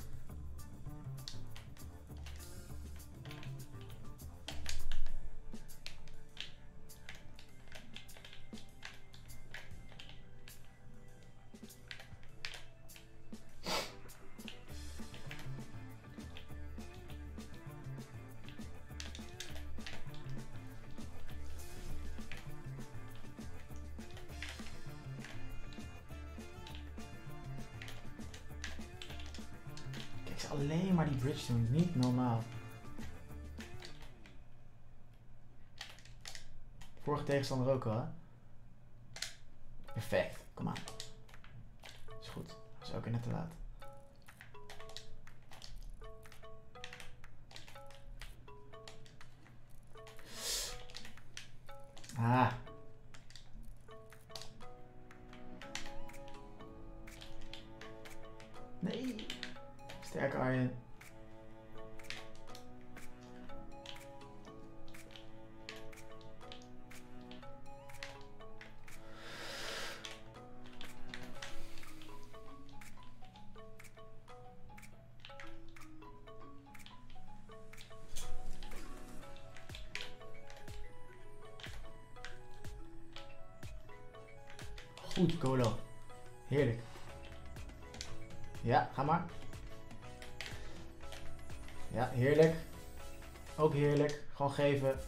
Alleen maar die bridge doen, niet normaal. Vorige tegenstander ook al, hè? Perfect, kom aan. Is goed, dat is ook weer net te laat. Ah. Nee. Sterk Arjen. Goed, Golo. Heerlijk. Ja, ga maar. Ja, heerlijk. Ook heerlijk. Gewoon geven.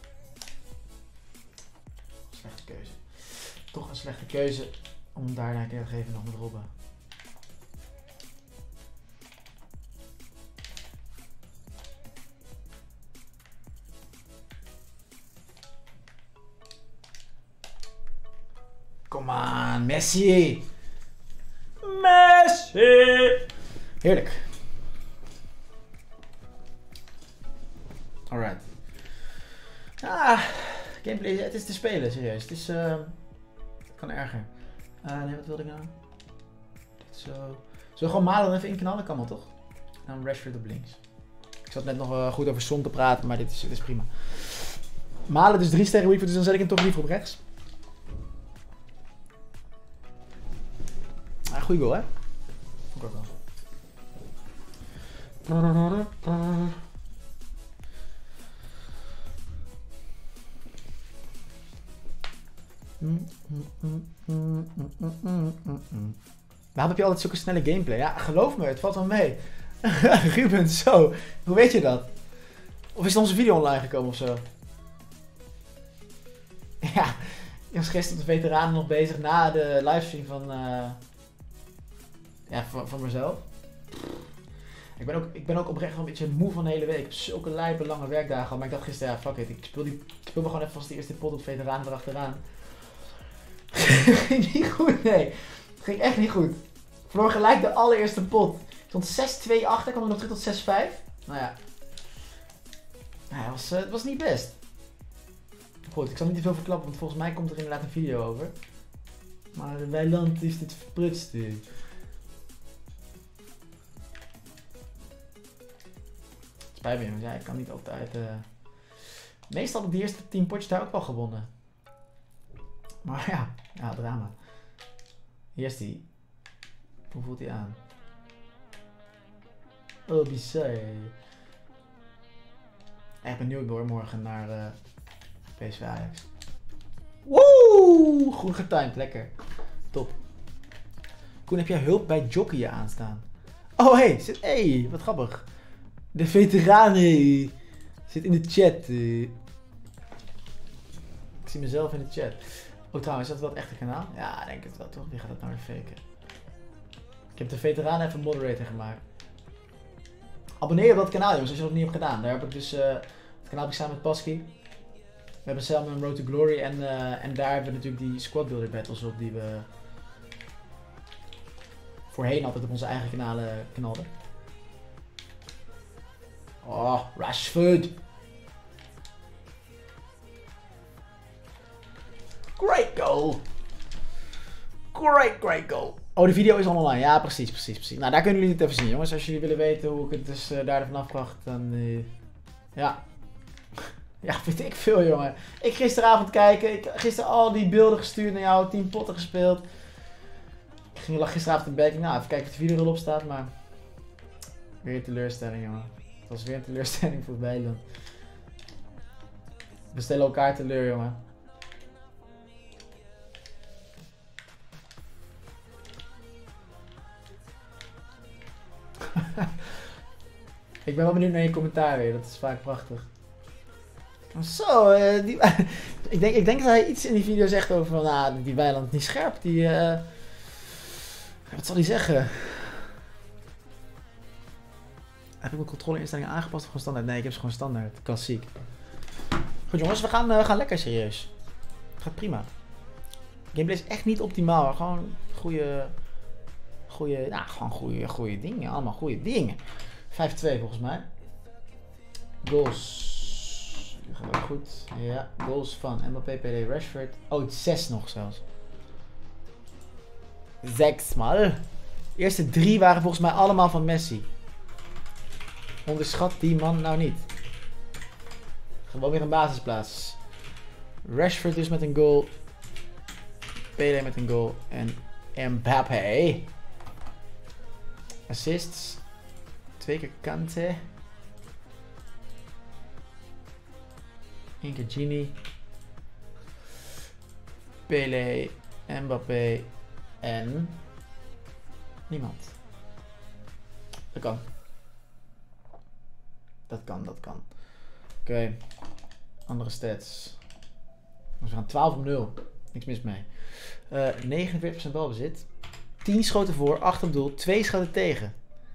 Slechte keuze. Toch een slechte keuze om daarna een keer te geven nog met Robben. Kom aan, Messi! Messi! Heerlijk. Alright. Ah, gameplay, het is te spelen, serieus. Het is, het kan erger. Nee, wat wilde ik nou? Dit zo. Zullen we gewoon Malen even inknallen? Kan wel toch? En dan Rashford op links. Ik zat net nog goed over Son te praten, maar dit is prima. Malen dus 3 sterren Weekfoot, dus dan zet ik hem toch liever op rechts. Ah, goeie goal, hè? Vond ik ook wel. Waarom heb je altijd zulke snelle gameplay? Ja, geloof me, het valt wel mee. Ruben, zo. Hoe weet je dat? Of is onze video online gekomen of zo? Ja, ik was gisteren op de veteranen nog bezig na de livestream van mezelf. Ik ben ook oprecht wel een beetje moe van de hele week. Ik heb zulke lijpe lange werkdagen gehad. Maar ik dacht gisteren, ja fuck it. Ik speel me gewoon even als de eerste pot op veteranen erachteraan. Ging niet goed, nee. Het ging echt niet goed. Verloor gelijk de allereerste pot. Ik stond 6-2 achter, kwam ik nog terug tot 6-5. Nou ja. Het was niet best. Goed, ik zal niet te veel verklappen, want volgens mij komt er inderdaad een video over. Maar Weiland is dit verprutst. Spijt me, want ja, ik kan niet altijd... Meestal heb ik de eerste 10 potjes daar ook wel gewonnen. Maar ja, drama. Hier is die. Hoe voelt hij aan? Oh, bizar. Echt benieuwd hoor, morgen naar PSV Ajax. Woe! Goed getimed, lekker. Top. Koen, heb jij hulp bij jockeyen aanstaan? Oh, hey, wat grappig. De veteranen zit in de chat. Ik zie mezelf in de chat. Oh, trouwens, is dat wel het echte kanaal? Ja, ik denk het wel, toch? Wie gaat dat nou weer faken? Ik heb de veteranen even moderator gemaakt. Abonneer op dat kanaal, jongens, als je dat nog niet hebt gedaan. Daar heb ik dus het kanaal heb ik samen met Pasky. We hebben samen een Road to Glory en daar hebben we natuurlijk die squad builder battles op die we voorheen altijd op onze eigen kanalen knalden. Oh, Rashford! Great goal! Great goal! Oh, de video is al online. Ja, precies. Nou, daar kunnen jullie het even zien, jongens. Als jullie willen weten hoe ik het dus daar vanaf bracht, dan... ja. Ja, weet ik veel, jongen. Ik gisteravond kijken. Ik gisteren al die beelden gestuurd naar jou. 10 potten gespeeld. lag gisteravond in bed. Nou, even kijken of de video erop staat, maar... Weer een teleurstelling, jongen. Het was weer een teleurstelling voor Bijland. We stellen elkaar teleur, jongen. Ik ben wel benieuwd naar je commentaar weer. Dat is vaak prachtig. Zo, ik denk dat hij iets in die video zegt over van, nou, die Weiland niet scherp. Die, wat zal hij zeggen? Heb ik mijn controleinstellingen aangepast of gewoon standaard? Nee, ik heb ze gewoon standaard. Klassiek. Goed jongens, we gaan lekker serieus. Het gaat prima. Gameplay is echt niet optimaal. Gewoon goede dingen. Allemaal goede dingen. 5-2 volgens mij. Goals. Die gaat ook goed. Ja, goals van Mbappé, PD, Rashford. Oh, het 6 nog zelfs. 6 mal. De eerste 3 waren volgens mij allemaal van Messi. Onderschat die man nou niet. Gewoon weer een basisplaats. Rashford dus met een goal. Pelé met een goal. En Mbappé. Assists. 2 keer Kante. 1 keer Gini. Pelé. Mbappé. En... niemand. Dat kan. Dat kan. Oké. Andere stats. Dus we gaan 12-0. Niks mis mee. 49% balbezit. 10 schoten voor, 8 op doel, 2 schoten tegen.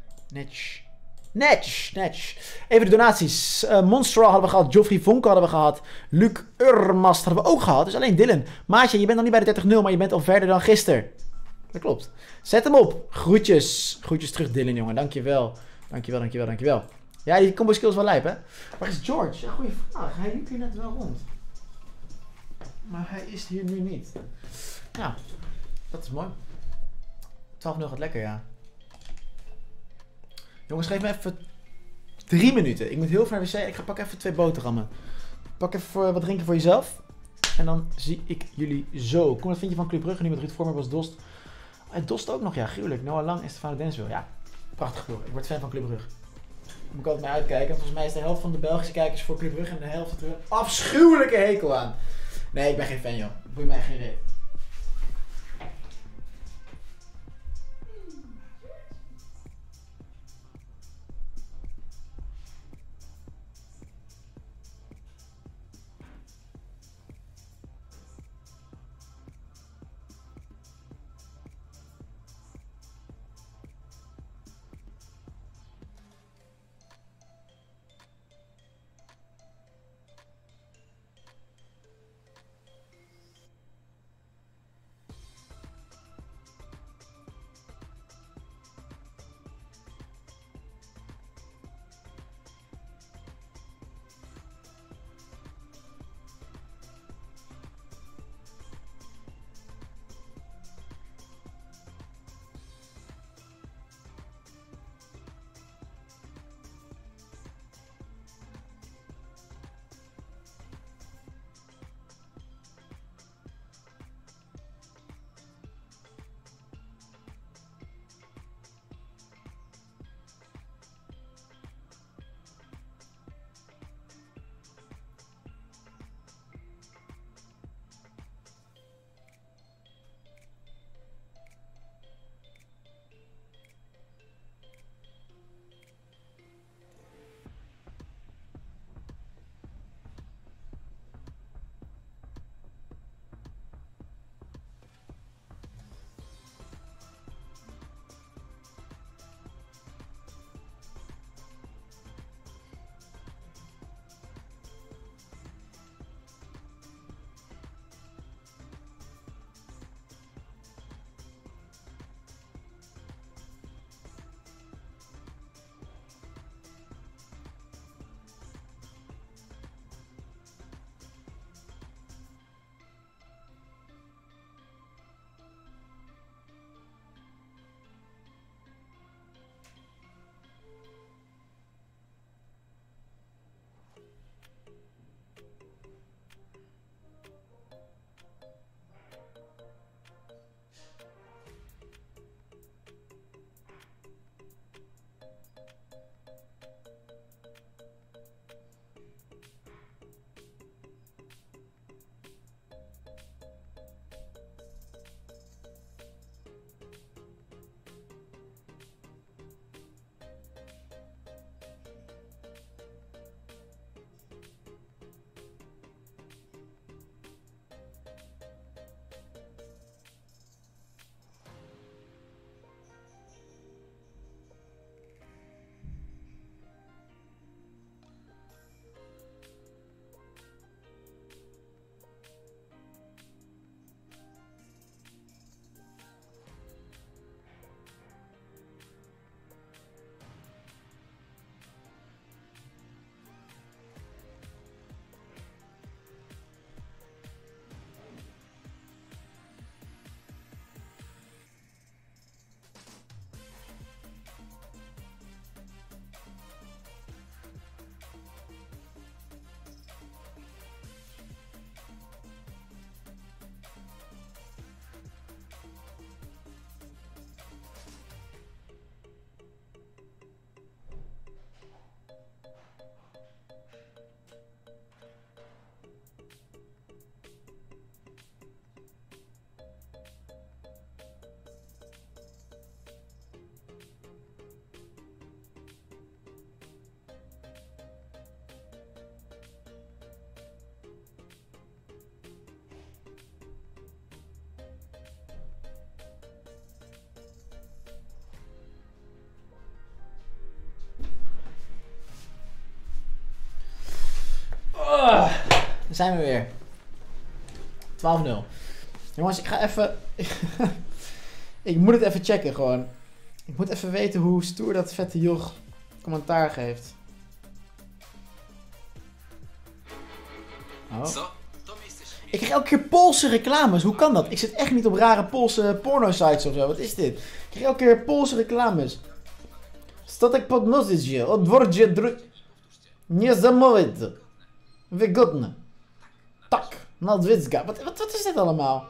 Netsch. Even de donaties. Monstral hadden we gehad. Joffrey Vonk hadden we gehad. Luc Urmast hadden we ook gehad. Dus alleen Dylan. Maatje, je bent nog niet bij de 30-0, maar je bent al verder dan gisteren. Dat klopt. Zet hem op. Groetjes. Groetjes terug, Dylan, jongen. Dankjewel. Ja, die combo skill is wel lijp, hè? Waar is George? Ja, goeie vraag. Hij liep hier net wel rond. Maar hij is hier nu niet. Ja, dat is mooi. 12-0 gaat lekker, ja. Jongens, geef me even 3 minuten. Ik moet heel veel naar de wc. Ik ga pakken even 2 boterhammen. Pak even wat drinken voor jezelf. En dan zie ik jullie zo. Kom, wat vind je van Club Brugge nu met Ruud Vormer was Dost? Hij Dost ook nog, ja, gruwelijk. Noah Lang en Stefano Denswil. Ja, prachtig ploeg. Ik word fan van Club Brugge. Moet ik altijd naar uitkijken. Volgens mij is de helft van de Belgische kijkers voor Club Brugge en de helft er een afschuwelijke hekel aan. Nee, ik ben geen fan, joh. Boeit mij geen reet. daar zijn we weer. 12-0. Jongens, ik ga even... ik moet het even checken gewoon. Ik moet even weten hoe stoer dat vette joch commentaar geeft. Oh. Ik krijg elke keer Poolse reclames. Hoe kan dat? Ik zit echt niet op rare Poolse porno-sites of zo. Wat is dit? Ik krijg elke keer Poolse reclames. Statek podnosić je. Odwordzie nie zamówić. Wygodne. Tak. Nadwitsga. Wat is dit allemaal?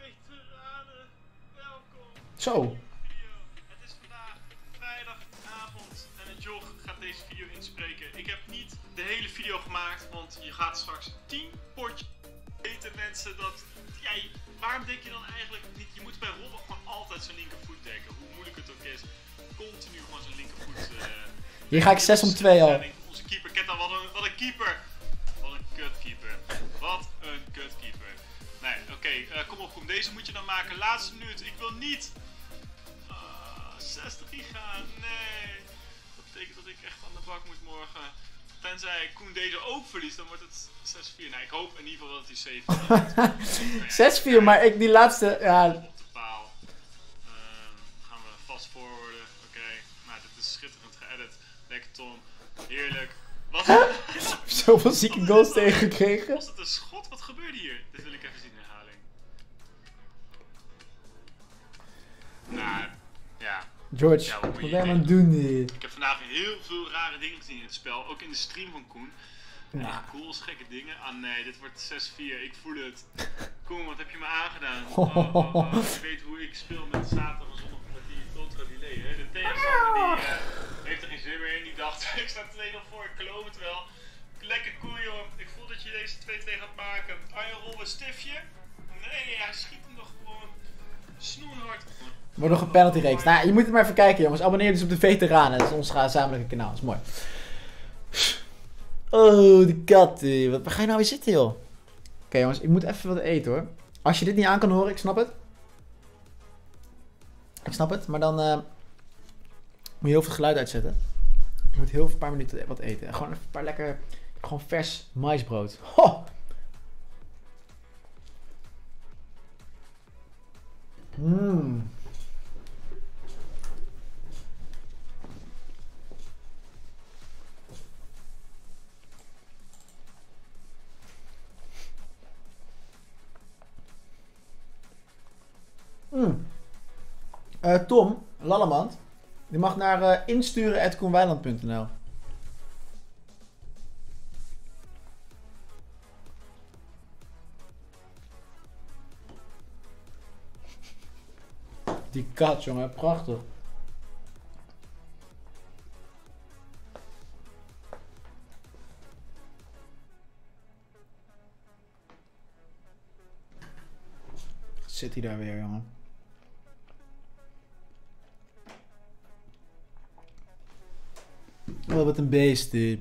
Zo. Het is vandaag vrijdagavond en het joch gaat deze video inspreken. Ik heb niet de hele video gemaakt, want je gaat straks 10 potjes weten mensen dat... Ja, waarom denk je dan eigenlijk niet... Je moet bij Robben gewoon altijd zijn linkervoet dekken, hoe moeilijk het ook is. Continu gewoon zijn linkervoet... Hier ga ik 6 om 2 al. Onze keeper, kent dan wat een keeper. Wat een kutkeeper. Wat een kutkeeper. Nee, oké, kom op, kom. Deze moet je dan maken. Laatste minuut. Ik wil niet 60 giga. Nee. Dat betekent dat ik echt aan de bak moet morgen. Tenzij Koen deze ook verliest, dan wordt het 6-4. Nou, ik hoop in ieder geval dat hij 7 wordt. 6-4, maar ik die laatste... Ja. Op de paal. Gaan we fast forwarden. Oké. Nou, dit is schitterend geëdit. Lekker Tom. Heerlijk. Wat? Zoveel zieke goals tegengekregen. Was het een schot? Wat gebeurde hier? Dit wil ik even zien in herhaling. Nou, ja. George, Ja, wat ben je aan het doen hier? Ik heb vandaag heel veel rare dingen gezien in het spel. Ook in de stream van Koen. Ja. Goals, gekke dingen. Ah nee, dit wordt 6-4. Ik voel het. Koen, wat heb je me aangedaan? Je weet hoe ik speel met zaterdag en zondag met die ultra delay. Hè? De tegenstander die heeft er geen zin meer in. Die dacht, ik sta 2-0 voor, ik geloof het wel. Lekker cool joh. Ik voel dat je deze 2-2 gaat maken. Arjen Robben, stiftje? Nee, hij schiet hem nog gewoon snoerhard. Wordt nog een penalty reeks. Nou, je moet het maar even kijken jongens. Abonneer dus op de Veteranen. Dat is ons gezamenlijke kanaal. Dat is mooi. Oh, de kat. Waar ga je nou weer zitten joh? Oké, jongens, ik moet even wat eten hoor. Als je dit niet aan kan horen, ik snap het. Ik snap het, maar dan moet je heel veel geluid uitzetten. Je moet heel veel paar minuten wat eten. Gewoon even een paar lekker, gewoon vers maïsbrood. Ho! Mmm. Tom Lallemand, die mag naar insturen@koenwijland.nl. Die kat, jongen, prachtig. Zit hij daar weer, jongen? Oh, wat een beest, dit.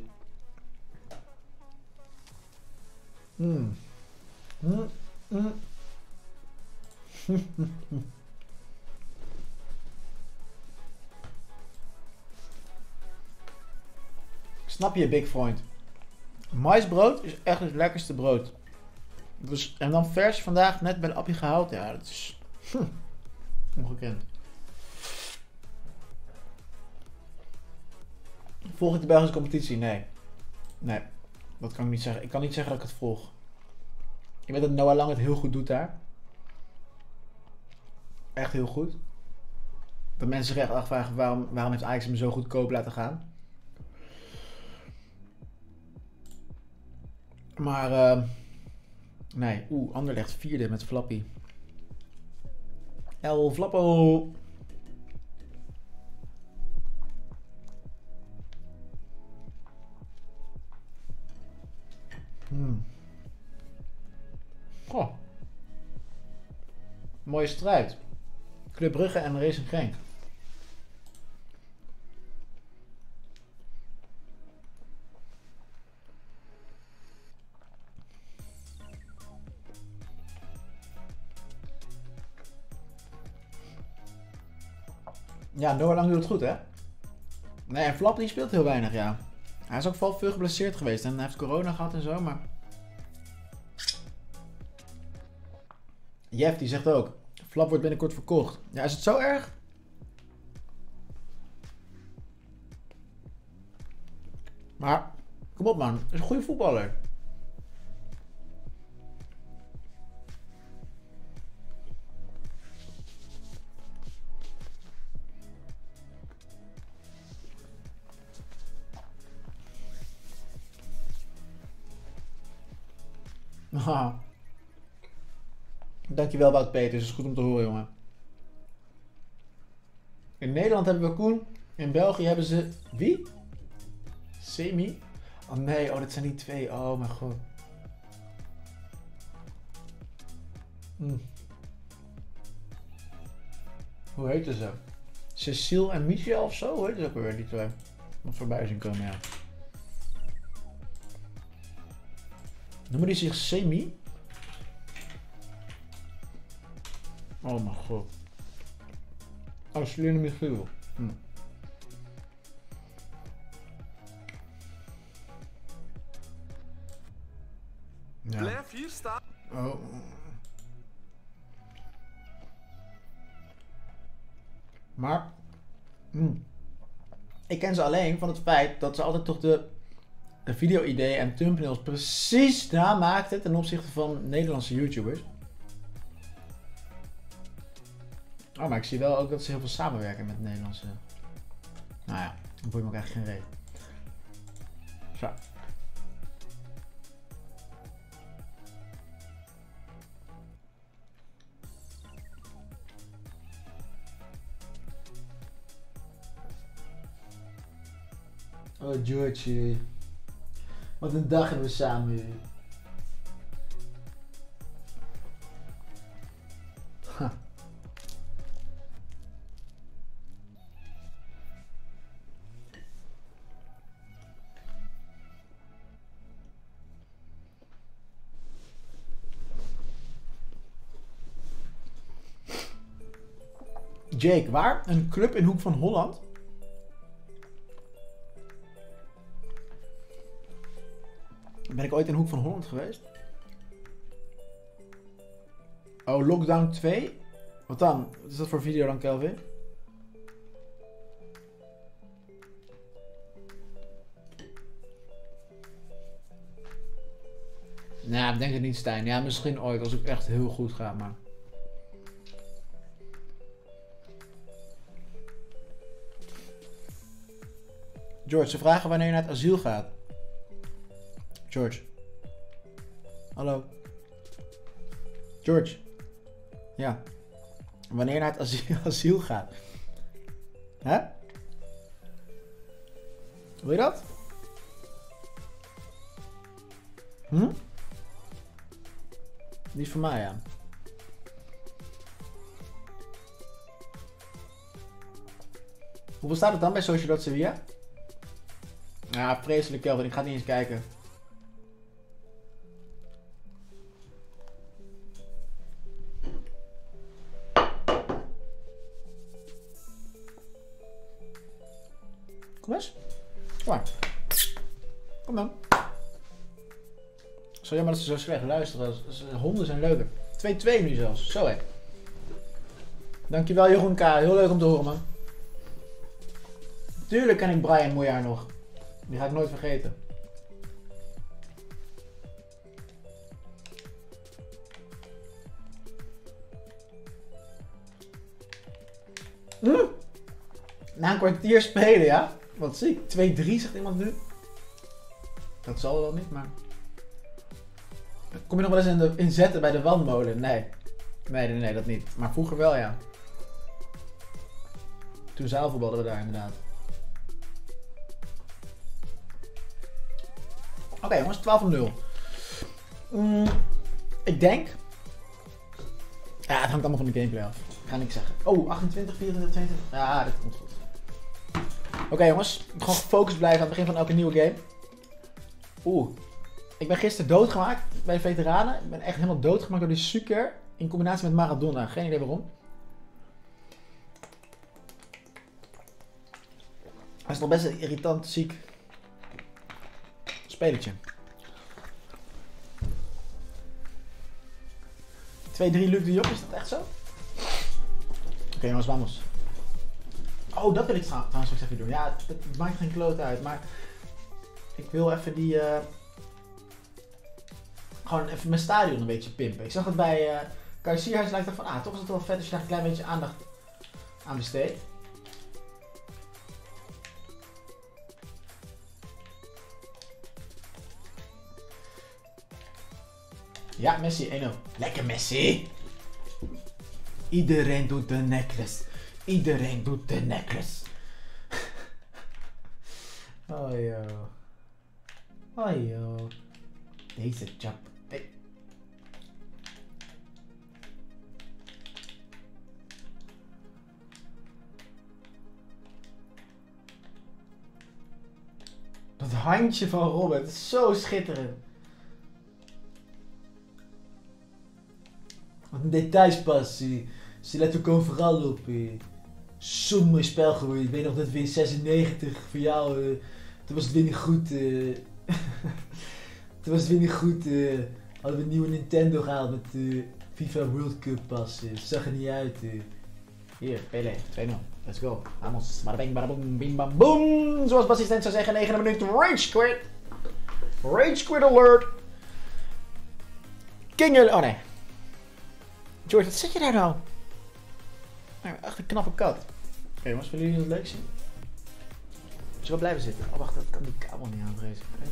Snap je, big point. Maïsbrood is echt het lekkerste brood. Dus, en dan vers vandaag net bij de appie gehaald. Ja, dat is ongekend. Volg ik de Belgische competitie? Nee. Nee, dat kan ik niet zeggen. Ik kan niet zeggen dat ik het volg. Ik weet dat Noah Lang het heel goed doet daar. Echt heel goed. Dat mensen zich echt afvragen waarom heeft Ajax hem zo goedkoop laten gaan. Maar nee, Anderlecht vierde met Flappy. El Flappo. Goh. Mooie strijd. Club Brugge en Racing Genk. Ja, Noah Lang doet het goed, hè? Nee, en Flap die speelt heel weinig, ja. Hij is ook vooral veel geblesseerd geweest en hij heeft corona gehad en zo, maar... Jeff die zegt ook, Flap wordt binnenkort verkocht. Ja, is het zo erg? Maar, kom op man, hij is een goede voetballer. Haha. Dankjewel Wout Peters, is goed om te horen jongen. In Nederland hebben we Koen, in België hebben ze... Wie? Semi? Oh nee, oh dat zijn die twee, oh mijn god. Hoe heette ze? Cecile en Michel of zo? Hoe heet ze ook weer die twee? Nog voorbij zien komen, ja. Noemen die zich Semi? Oh mijn god. Oh, Celine Michiel. Ja. Blijf hier staan. Oh. Maar... Ik ken ze alleen van het feit dat ze altijd toch de video-ideeën en thumbnails precies namaakten ten opzichte van Nederlandse YouTubers. Oh, maar ik zie wel ook dat ze heel veel samenwerken met Nederlandse... Nou ja, dan boeit me ook eigenlijk geen reet. Zo. Oh, George. Wat een dag hebben we samen. Ha. Jake, waar? Een club in Hoek van Holland? Ben ik ooit in Hoek van Holland geweest? Oh, Lockdown 2? Wat dan? Wat is dat voor video dan, Kelvin? Nou, ik denk het niet, Stijn. Ja, misschien ooit als het echt heel goed gaat, maar... George, ze vragen wanneer je naar het asiel gaat. George. Hallo. George. Ja. Wanneer je naar het asiel gaat. Hè? Wil je dat? Die is voor mij, ja. Hoeveel staat het dan bij Sociedad Sevilla? Ja, vreselijk Kelvin. Ik ga niet eens kijken. Kom eens. Kom maar. Kom dan. Zo jammer dat ze zo slecht luisteren. Honden zijn leuker. 2-2 nu zelfs. Zo hè. Dankjewel Jeroen K. Heel leuk om te horen man. Tuurlijk ken ik Brian Moejaar nog. Die ga ik nooit vergeten. Na een kwartier spelen, ja? Wat zie ik? 2-3 zegt iemand nu. Dat zal wel niet, maar... Kom je nog wel eens in zetten bij de wandmolen? Nee. Nee, dat niet. Maar vroeger wel, ja. Toen zaalvoetbalden we daar inderdaad. Oké, jongens, 12-0. Ik denk... Ja, het hangt allemaal van de gameplay af. Ik ga niks zeggen. Oh, 28, 24, 22. Ja, dit komt goed. Oké, jongens. Gewoon gefocust blijven aan het begin van elke nieuwe game. Ik ben gisteren doodgemaakt bij de veteranen. Ik ben echt helemaal doodgemaakt door die suiker in combinatie met Maradona. Geen idee waarom. Hij is nog best een irritant, ziek spelletje. 2-3 Luc de Jong, is dat echt zo? Oké, jongens, vamos. Oh, dat wil ik trouwens ook even doen. Ja, het maakt geen kloot uit, maar ik wil even die... gewoon even mijn stadion een beetje pimpen. Ik zag het bij Karsierhuis, lijkt er van, toch is het wel vet als je daar een klein beetje aandacht aan besteedt. Ja, Messi, 1-0. Lekker Messi! Iedereen doet de necklace. Iedereen doet de necklace. Oh joh. Oh joh. Deze chap. Hey. Dat handje van Robert, het is zo schitterend. Wat een detailspas. Ze let ook overal op. Zo'n mooi spel geworden. Ik weet nog dat we in 96 voor jou. Toen was het weer niet goed. Toen was het weer niet goed. Hadden we een nieuwe Nintendo gehaald met FIFA World Cup pas. Zag er niet uit. Hier, Pele, 2-0. Let's go. Vamos. Bada boom, bing bam boom. Zoals Bas Assistent zou zeggen, 9 minuten Rage Quit. Rage Quit alert. King. Oh nee. George, wat zit je daar nou? Echt een knappe kat. Oké, jongens, willen jullie het leuk zien? Moet je wel blijven zitten? Oh wacht, dat kan die kabel niet aan, vrees ik.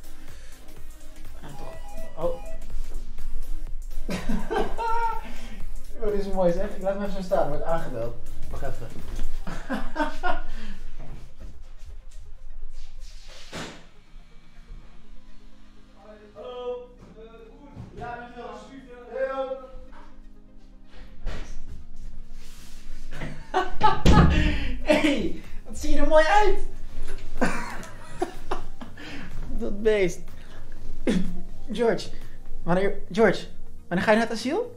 Oh. Oh, dit is mooi zeg. Ik laat hem even zo staan, wordt aangebeld. Wacht even. Hallo. Ja, dankjewel. Hallo. Hey, wat zie je er mooi uit! Dat beest. George, wanneer ga je naar het asiel?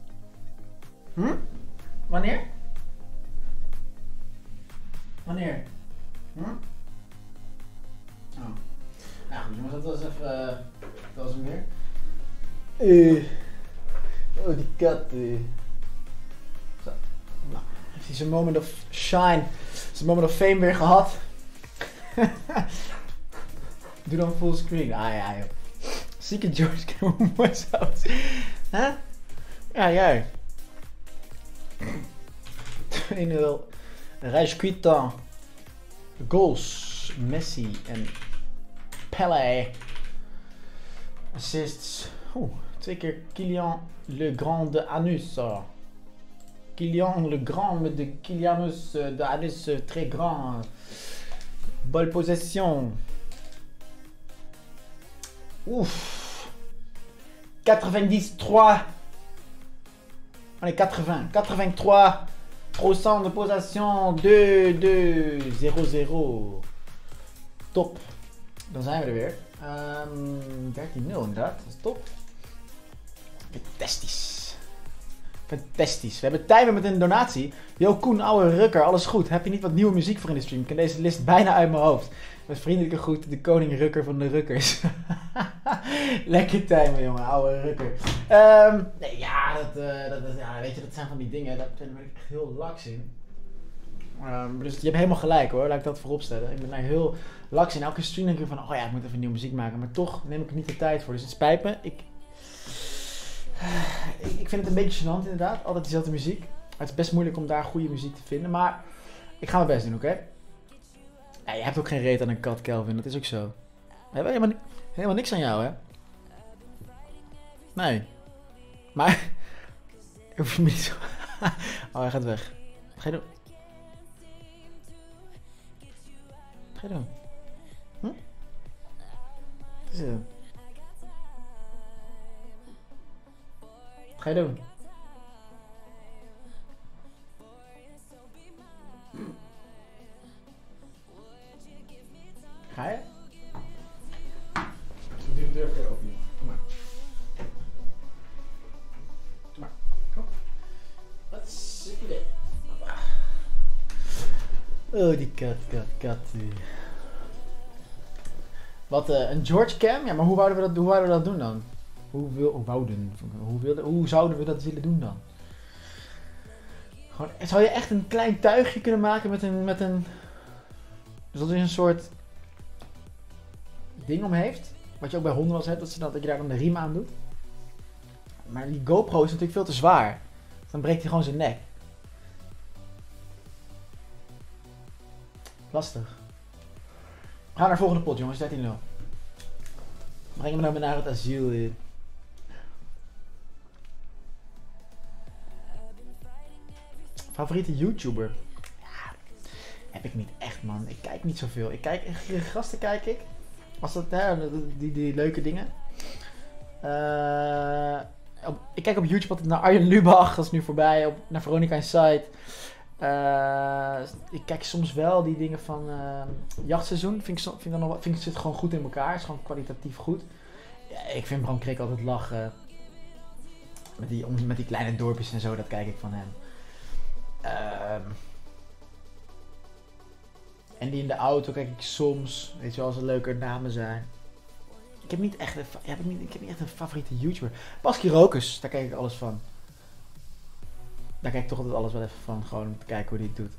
Wanneer? Wanneer? Oh. Nou goed jongens, dat was even, dat was hem weer. Oh die kat. Zo. Nou, heeft hij zijn moment of shine, zijn moment of fame weer gehad. Doe dan fullscreen. Ah ja joh. Zieke George, kijk hoe mooi zou het. Huh? Ja, jij. 2-0. Rajquita. Goals. Messi en Pele. Assists. 2 keer Kylian Le Grand de Anus. Kylian Le Grand met de Kylianus de Anus très grand. Ball possession. Ouf. 93. Allez, 83% de possession. 2-2-0-0. Top. Dan zijn we er weer. 13-0 inderdaad. Dat is top. Fantastisch. Fantastisch. We hebben Tijmen met een donatie. Yo Koen, ouwe rukker, alles goed. Heb je niet wat nieuwe muziek voor in de stream? Ik ken deze list bijna uit mijn hoofd. Met vriendelijke groet, de koning rukker van de rukkers. Lekker Tijmen, jongen, ouwe rukker. Nee, ja, ja, weet je, dat zijn van die dingen, daar ben ik echt heel laks in. Dus je hebt helemaal gelijk hoor, laat ik dat voorop stellen. Ik ben daar heel laks in. Elke stream denk ik van, oh ja, ik moet even nieuwe muziek maken. Maar toch neem ik er niet de tijd voor. Dus het spijt me. Ik vind het een beetje gênant inderdaad, altijd diezelfde muziek. Het is best moeilijk om daar goede muziek te vinden, maar ik ga mijn best doen, oké? Ja, je hebt ook geen reet aan een kat, Kelvin, dat is ook zo. We hebben helemaal niks aan jou, hè? Nee. Maar... hoef je me niet zo... oh, hij gaat weg. Wat ga je doen? Wat ga je doen? Wat is het? Wat ga je doen? Ga je? Ik doe de deur weer open. Kom maar. Kom maar. Kom. Wat zie je dit? Oh, die kat. Wat, een George cam? Ja, maar hoe wouden we dat doen dan? Hoe zouden we dat willen doen dan? Gewoon, zou je echt een klein tuigje kunnen maken met een dus dat er een soort ding om heeft. Wat je ook bij honden wel eens hebt, dat je daar dan de riem aan doet. Maar die GoPro is natuurlijk veel te zwaar. Dan breekt hij gewoon zijn nek. Lastig. We gaan naar de volgende pot, jongens. 13-0. Breng me nou maar naar het asiel. Favoriete YouTuber? Ja, heb ik niet echt, man. Ik kijk niet zoveel. Gasten kijk ik. Als dat, die leuke dingen. Ik kijk op YouTube altijd naar Arjen Lubach. Dat is nu voorbij. Naar Veronica Inside. Ik kijk soms wel die dingen van jachtseizoen. Vind ik zit gewoon goed in elkaar. Is gewoon kwalitatief goed. Ja, ik vind Bram Krikke altijd lachen. Met die kleine dorpjes en zo. Dat kijk ik van hem. En die in de auto kijk ik soms. Weet je wel, als er leuke namen zijn. Ik heb niet echt een favoriete YouTuber. Pasky Rokus, daar kijk ik alles van. Daar kijk ik toch altijd alles wel even van. Gewoon om te kijken hoe die het doet.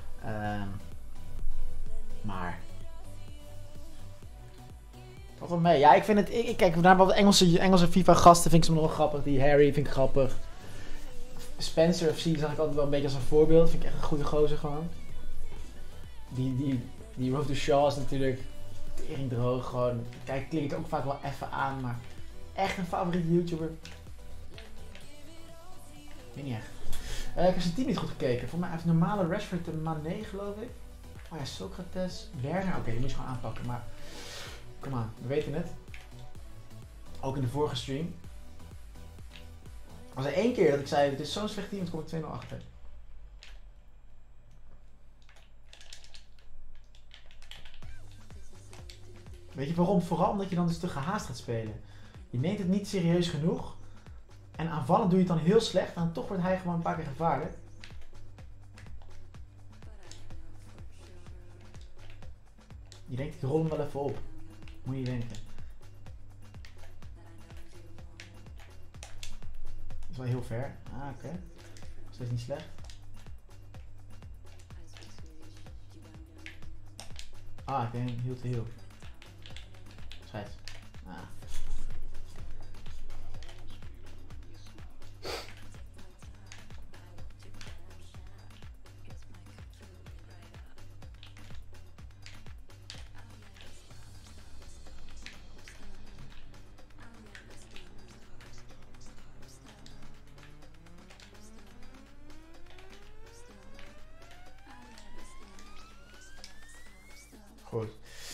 Maar wat wel mee. Ja, ik vind het. Ik kijk naar wat Engelse FIFA gasten. Vind ik ze nog wel grappig. Die Harry vind ik grappig. Spencer of C zag ik altijd wel een beetje als een voorbeeld. Vind ik echt een goede gozer gewoon. Die Road to Shaw is natuurlijk tering droog gewoon. Kijk, klik ik ook vaak wel even aan, maar echt een favoriete YouTuber? Weet niet echt. Ik heb zijn team niet goed gekeken. Voor mij heeft normale Rashford en Mané, geloof ik. Oh ja, Socrates, Werner. Oké, die moet je gewoon aanpakken, maar kom aan, we weten het. Ook in de vorige stream. Was er één keer dat ik zei, het is zo'n slecht team, het komt 2-0 achter. Weet je waarom? Vooral omdat je dan dus te gehaast gaat spelen. Je neemt het niet serieus genoeg. En aanvallen doe je het dan heel slecht. En toch wordt hij gewoon een paar keer gevaarlijk. Je denkt, ik rol hem wel even op. Moet je denken. Dat is wel heel ver. Ah, oké. Dat is niet slecht. Ah, ik denk heel te heel. Scheids. Ah. Goed.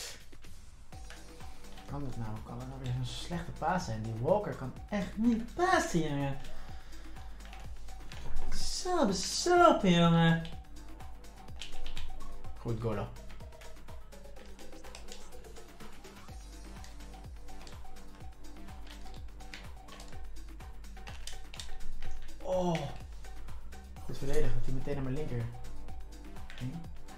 Kan het nou? Kan het nou weer zo'n slechte paas zijn? Die Walker kan echt niet passen, jongen. Zo besopen, jongen. Goed, Golo. Oh. Goed verdedigd, dat hij meteen naar mijn linker ging.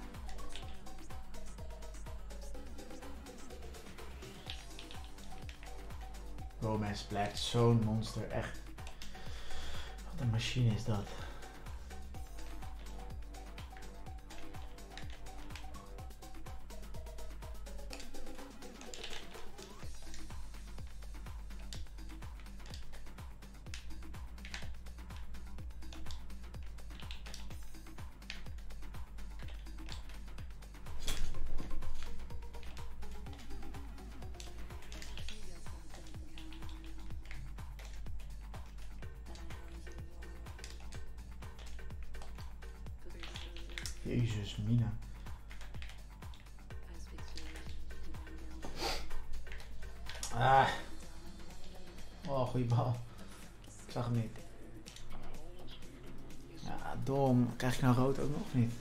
Gomez blijft zo'n monster, echt. Wat een machine is dat. Jezus, Mina. Ah. Oh, goeie bal. Ik zag hem niet. Ja, dom. Krijg ik nou rood ook nog of niet?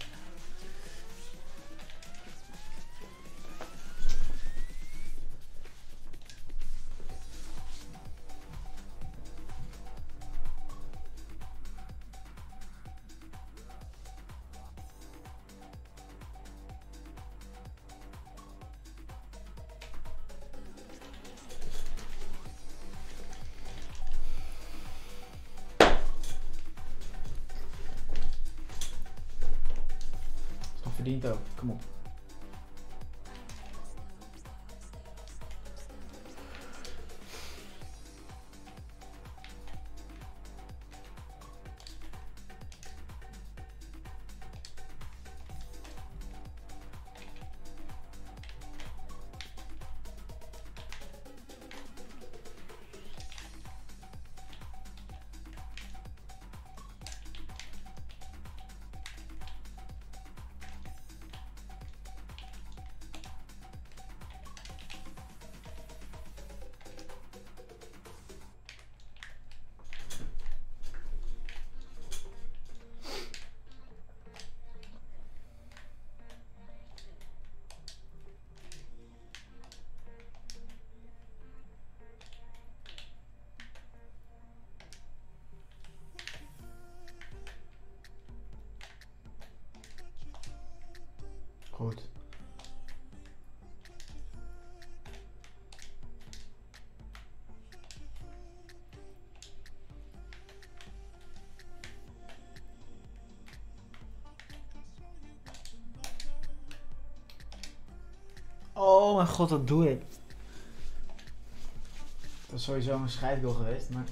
Verdient ook. Kom op. Goed. Oh mijn god, wat doe ik? Dat is sowieso een scheidgoal geweest, maar...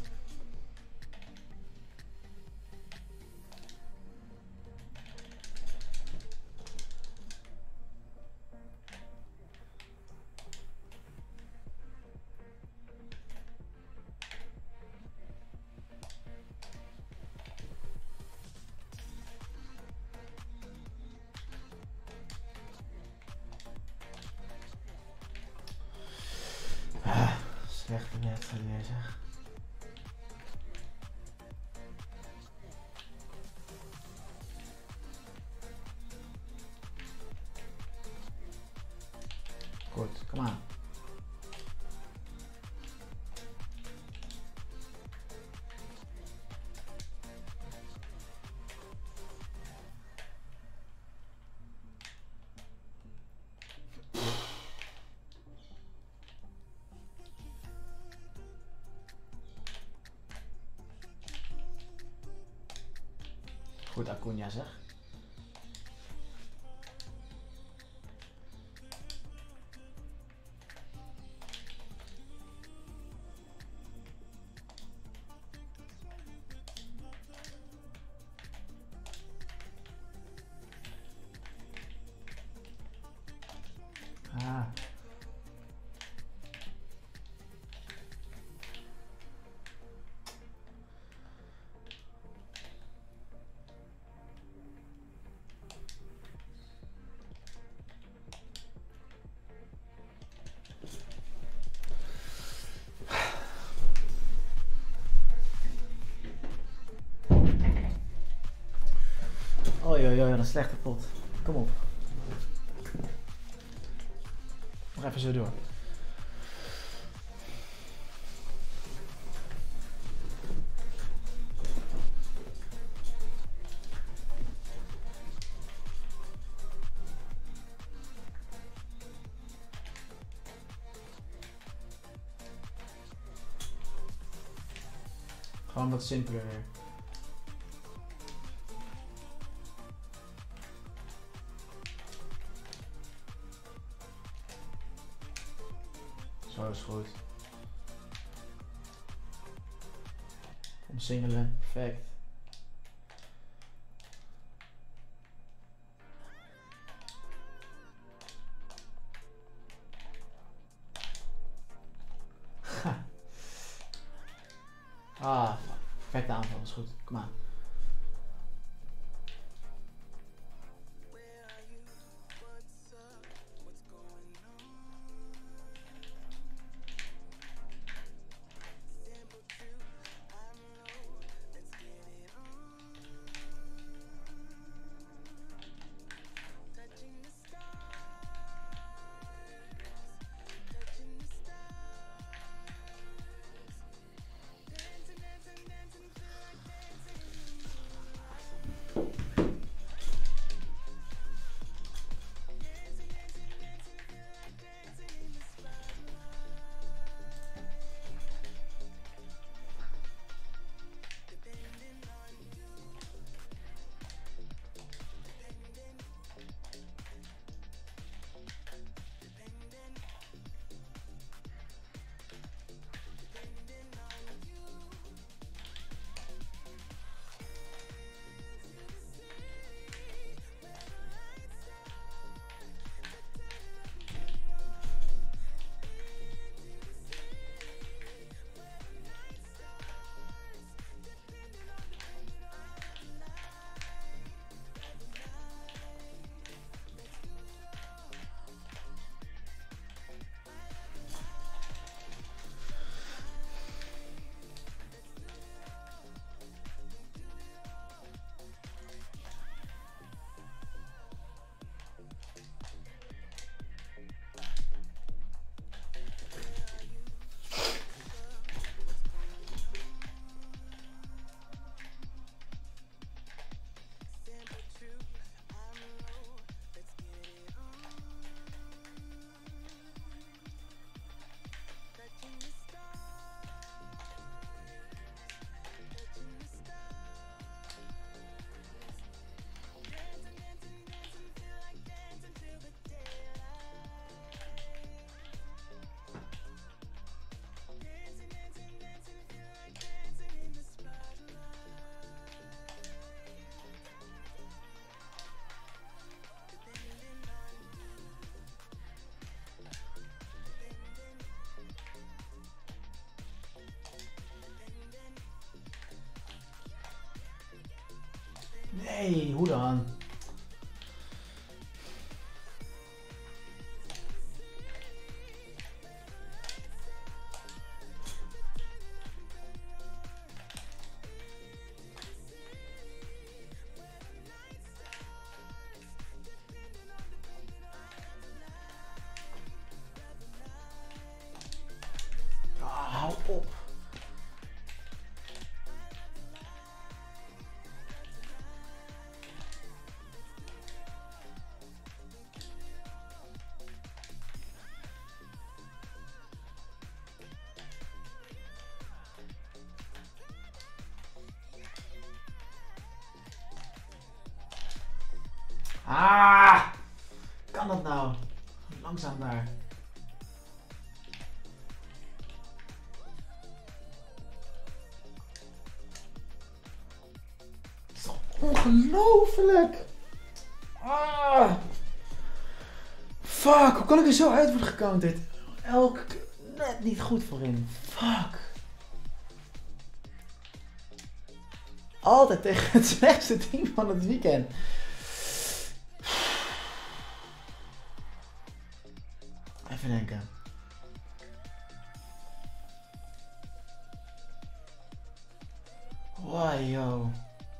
Slechte wedstrijd weer zeg. Goed, kom aan. Goed, Acuna zeg. Ah. Oei, oei, oei, wat een slechte pot. Kom op. Nog even zo door. Gewoon wat simpeler weer. Zo is goed. Omsingelen, perfect. Ah, perfecte aanval, is goed. Kom aan. Nee, hoe dan? Hou op. Ah! Kan dat nou? Langzaam daar. Het is toch ongelooflijk? Ah! Fuck, hoe kan ik er zo uit worden gecounterd? Elke keer net niet goed voorin. Fuck. Altijd tegen het slechtste team van het weekend. Even denken. Wow, yo.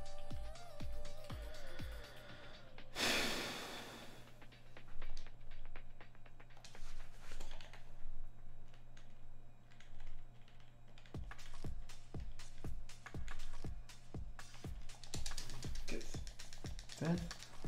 Kut. Vet.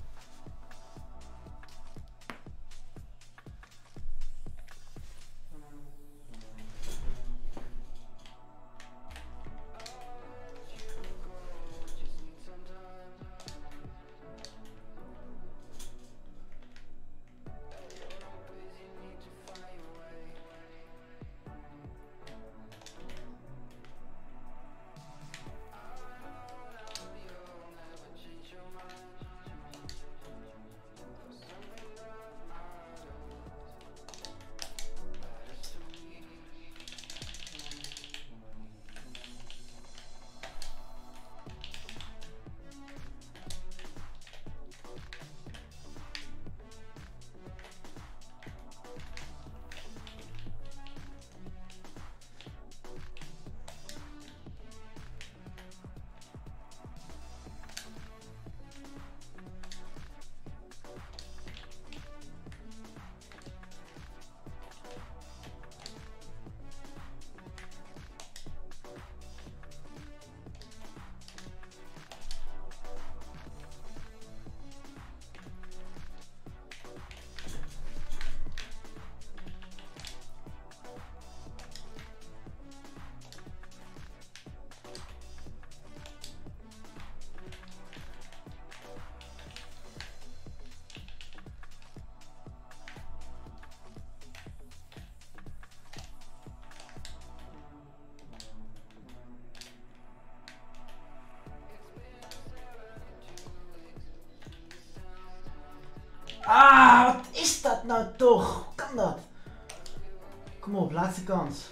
Ah, wat is dat nou toch? Hoe kan dat? Kom op, laatste kans.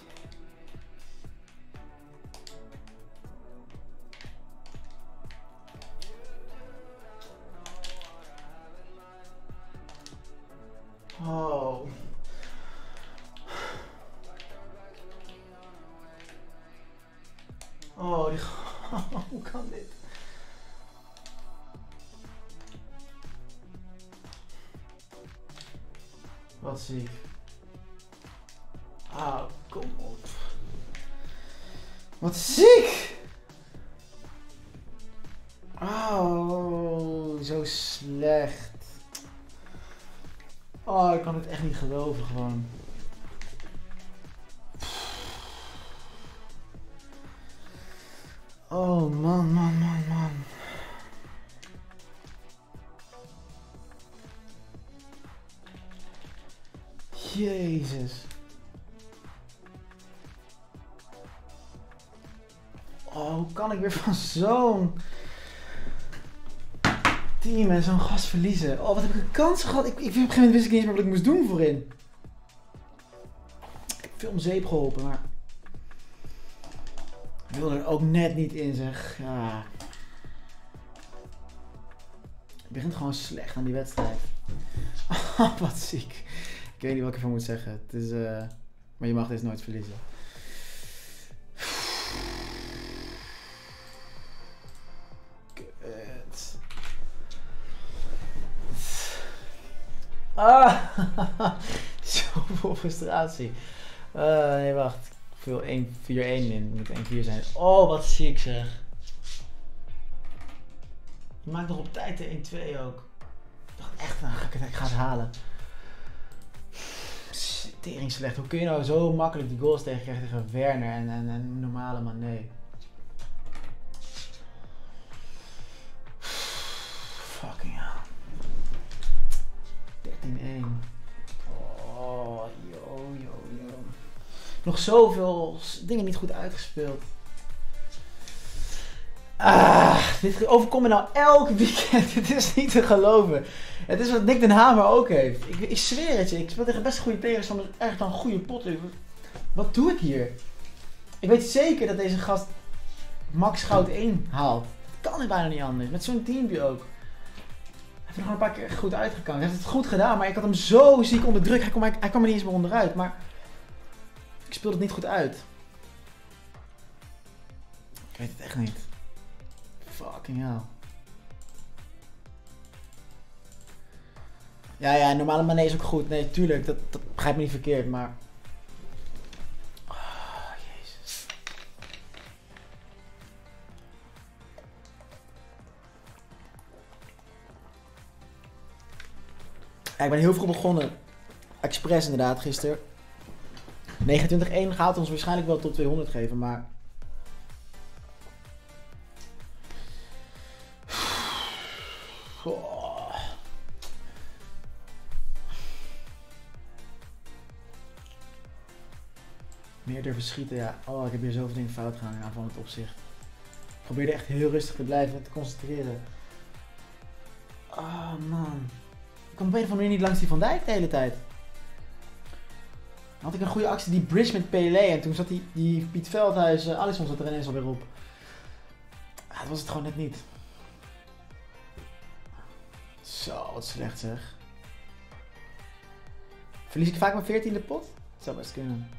Oh. Oh, die... hoe kan dit? Wat ziek. Ah, kom op. Wat ziek! Oh, zo slecht. Oh, ik kan het echt niet geloven gewoon. Oh man, man, man, man. Jezus. Oh, hoe kan ik weer van zo'n team en zo'n gast verliezen? Oh, wat heb ik een kans gehad? Op een gegeven moment wist ik niet eens meer wat ik moest doen voorin. Ik heb veel om zeep geholpen, maar ik wilde er ook net niet in, zeg. Ja. Het begint gewoon slecht aan die wedstrijd. Wat ziek. Ik weet niet wat ik ervan moet zeggen. Het is, maar je mag deze nooit verliezen. Kut. Zoveel frustratie. Nee, wacht. Ik wil 4-1 in. Het moet 1-4 zijn. Oh, wat ziek zeg. Je maakt nog op tijd de 1-2 ook. Ik dacht echt, nou, ik ga het halen. Tering slecht. Hoe kun je nou zo makkelijk die goals tegenkrijgen tegen Werner en normale man? Nee. Fucking hell. 13-1. Oh, yo. Nog zoveel dingen niet goed uitgespeeld. Dit overkomt me nou elk weekend. Dit is niet te geloven. Het is wat Nick den Hamer ook heeft. Ik zweer het je. Ik speel tegen best goede tegenstanders. Echt een goede pot. Wat doe ik hier? Ik weet zeker dat deze gast max goud 1 haalt. Dat kan bijna niet anders. Met zo'n teampje ook. Hij heeft er gewoon een paar keer echt goed uitgekomen. Hij heeft het goed gedaan. Maar ik had hem zo ziek onder druk. Hij kwam er niet eens meer onderuit. Maar ik speelde het niet goed uit. Ik weet het echt niet. Fucking hell. Ja, normale Mané is ook goed. Nee, tuurlijk. Dat begrijp me niet verkeerd, maar... Oh, jezus. Ja, ik ben heel vroeg begonnen. Express inderdaad, gisteren. 29-1 gaat ons waarschijnlijk wel tot 200 geven, maar... Oh. Meer durven schieten, ja. Oh, ik heb hier zoveel dingen fout gedaan in aanvallend opzicht. Ik probeerde echt heel rustig te blijven en te concentreren. Oh man. Ik kwam op een of andere manier niet langs die Van Dijk de hele tijd. Dan had ik een goede actie, die bridge met Pelé. En toen zat die Piet Veldhuis, Alisson zat er ineens alweer op. Ah, dat was het gewoon net niet. Zo, wat slecht zeg. Verlies ik vaak mijn 14e pot? Dat zou best kunnen.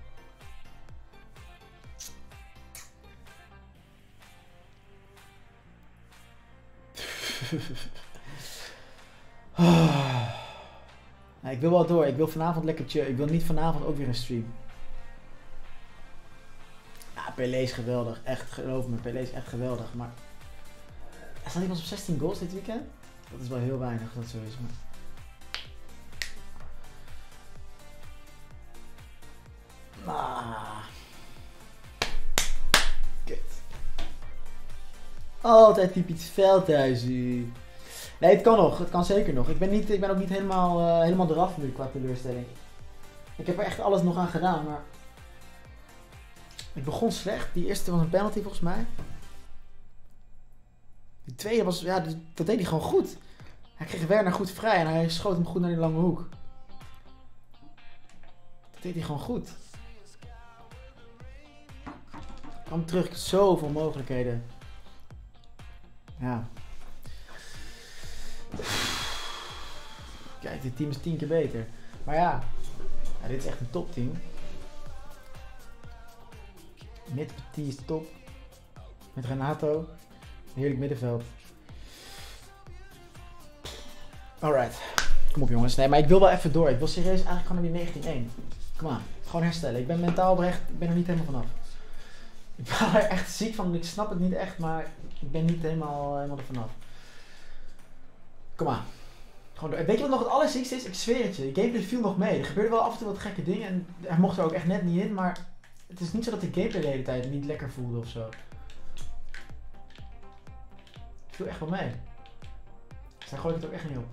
Nee, ik wil wel door. Ik wil vanavond lekker chillen. Ik wil niet vanavond ook weer een stream. Ja, Pelé is geweldig. Echt, geloof me. Pelé is echt geweldig. Maar... Er staat iemand op 16 goals dit weekend? Dat is wel heel weinig, dat zo is. Maar... Kut. Altijd typisch Veldhuis. Nee, het kan nog. Het kan zeker nog. Ik ben ook niet helemaal eraf nu qua teleurstelling. Ik heb er echt alles nog aan gedaan, maar... Ik begon slecht. Die eerste was een penalty volgens mij. Die tweede was... Ja, dat deed hij gewoon goed. Hij kreeg Werner goed vrij en hij schoot hem goed naar die lange hoek. Dat deed hij gewoon goed. Kwam terug, zoveel mogelijkheden. Ja. Kijk, dit team is 10 keer beter. Maar ja, dit is echt een topteam. Mid-Petit is top. Met Renato. Heerlijk middenveld. Alright. Kom op jongens. Nee, maar ik wil wel even door. Ik wil serieus eigenlijk gewoon naar die 19-1. Kom aan. Gewoon herstellen. Ik ben mentaal oprecht. Ik ben er niet helemaal vanaf. Ik ben er echt ziek van. Ik snap het niet echt. Maar ik ben niet helemaal er vanaf. Kom aan. Gewoon door. Weet je wat nog het allerziekste is? Ik zweer het je. De gameplay viel nog mee. Er gebeurde wel af en toe wat gekke dingen. En er mocht er ook echt net niet in. Maar het is niet zo dat de gameplay de hele tijd niet lekker voelde ofzo. Het viel echt wel mee. Dus daar gooi ik het ook echt niet op.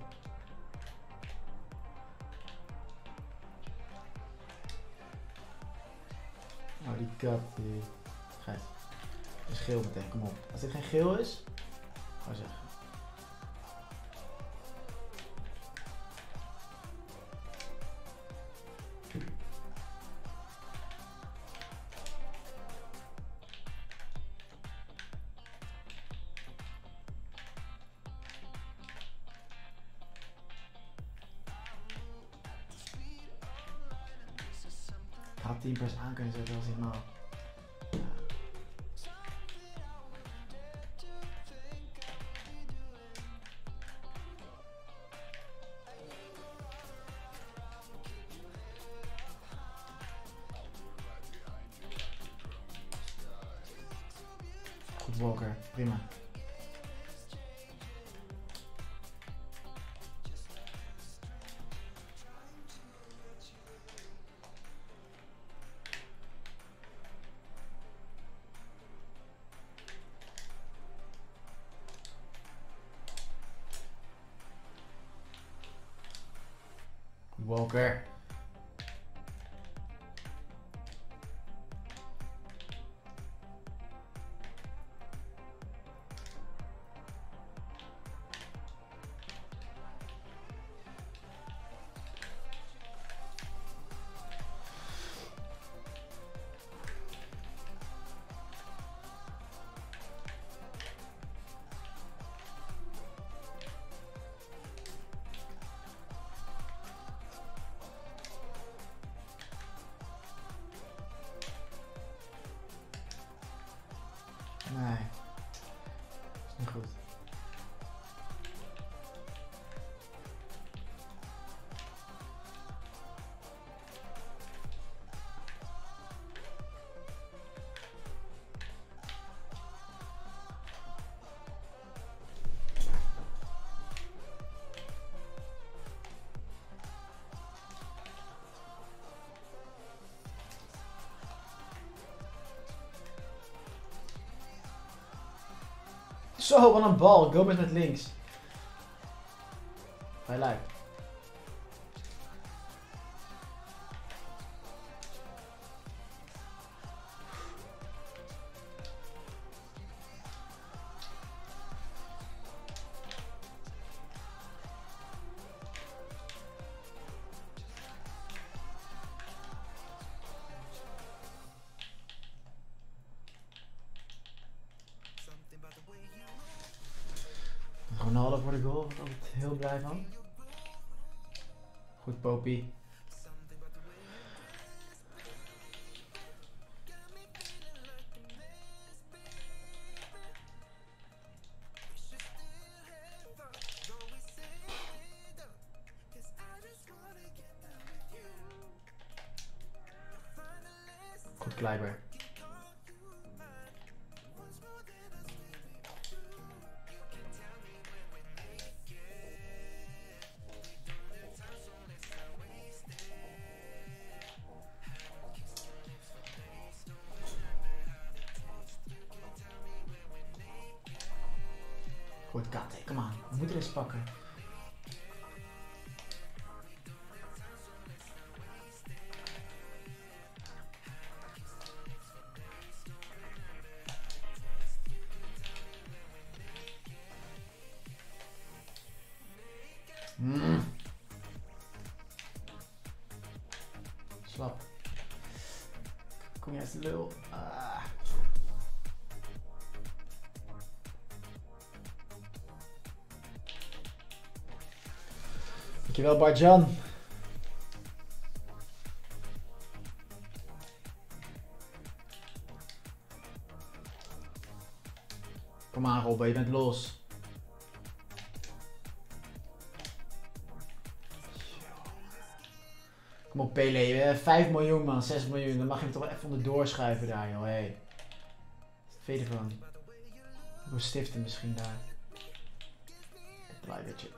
Oh, die kat, die... Geit. Dat is geel meteen, kom op. Als dit geen geel is, ga zeggen. had teampress aan kunnen zetten als helemaal. Ja. Goed Walker, prima. Walker. Nee, is niet goed. Zo, wat een bal. Gomez met links. Hij lijkt. Ronaldo voor de goal, daar ben ik altijd heel blij van. Goed Popie. Goed Kleiber. Goed Kate, kom aan. We moeten eens pakken. Slap. Kom jij eens de lul. Dankjewel Bartjan. Kom aan Robben, je bent los. Kom op Pele, 5 miljoen man, 6 miljoen, dan mag je hem toch wel even onderdoor schuiven daar joh, hey. Wat vind je ervan? Hoe stiften misschien daar. Kleidertje.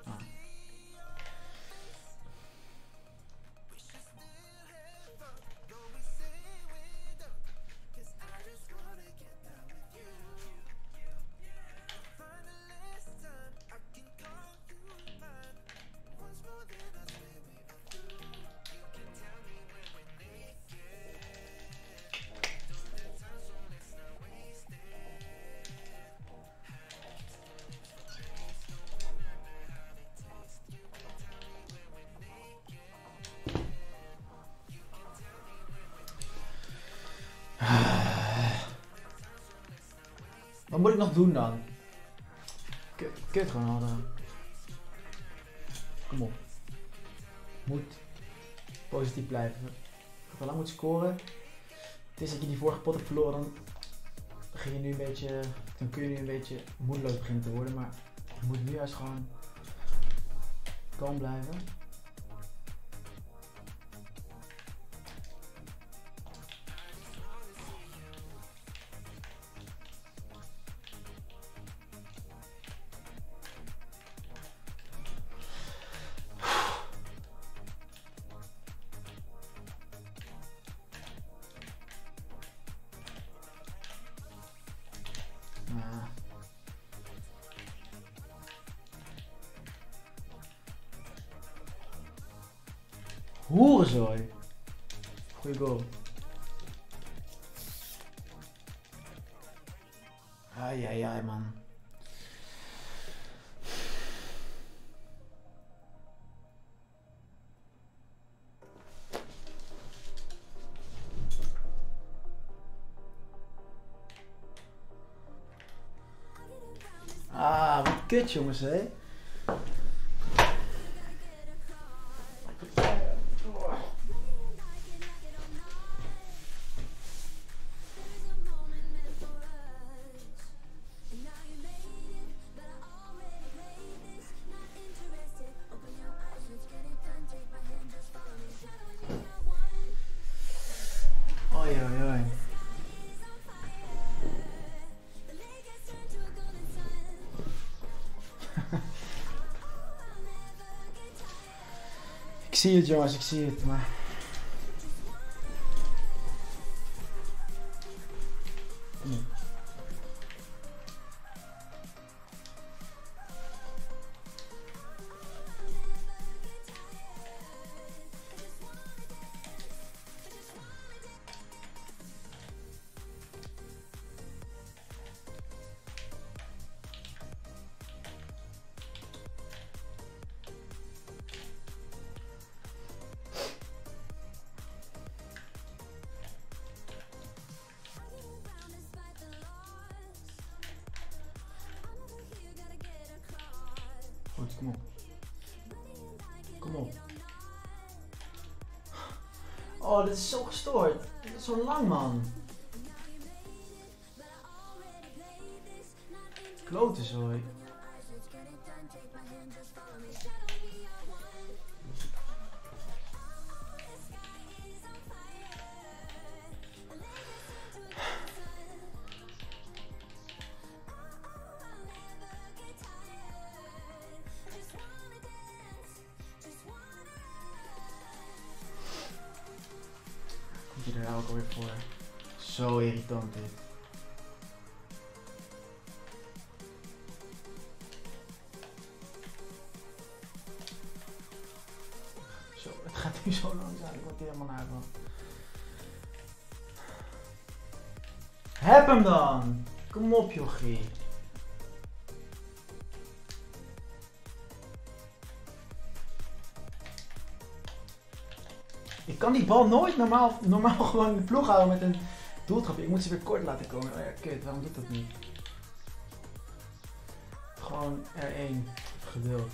Wat moet ik nog doen dan? Kut Ronaldo. Kom op. Moet positief blijven. Ik had al lang moeten scoren. Het is dat je die vorige pot hebt verloren, dan begin je nu een beetje, dan kun je nu een beetje moedeloos beginnen te worden, maar je moet nu juist gewoon kalm blijven. Hoerenzooi. Goeie goal. Ai, man. Wat kut jongens, hè. Oi. Ik zie het jongens, ik zie het, maar... Goed, kom op. Kom op. Oh, dit is zo gestoord. Dit is zo lang, man. Klote zooi. Komt hij er ook alweer voor? Zo irritant dit. Zo, het gaat nu zo langzaam, ik word hier helemaal naar van. Heb hem dan! Kom op jochie. Ik kan die bal nooit normaal gewoon in de ploeg houden met een doeltrapje. Ik moet ze weer kort laten komen. Oh ja, kut, waarom doet dat niet? Gewoon R1. Geduld.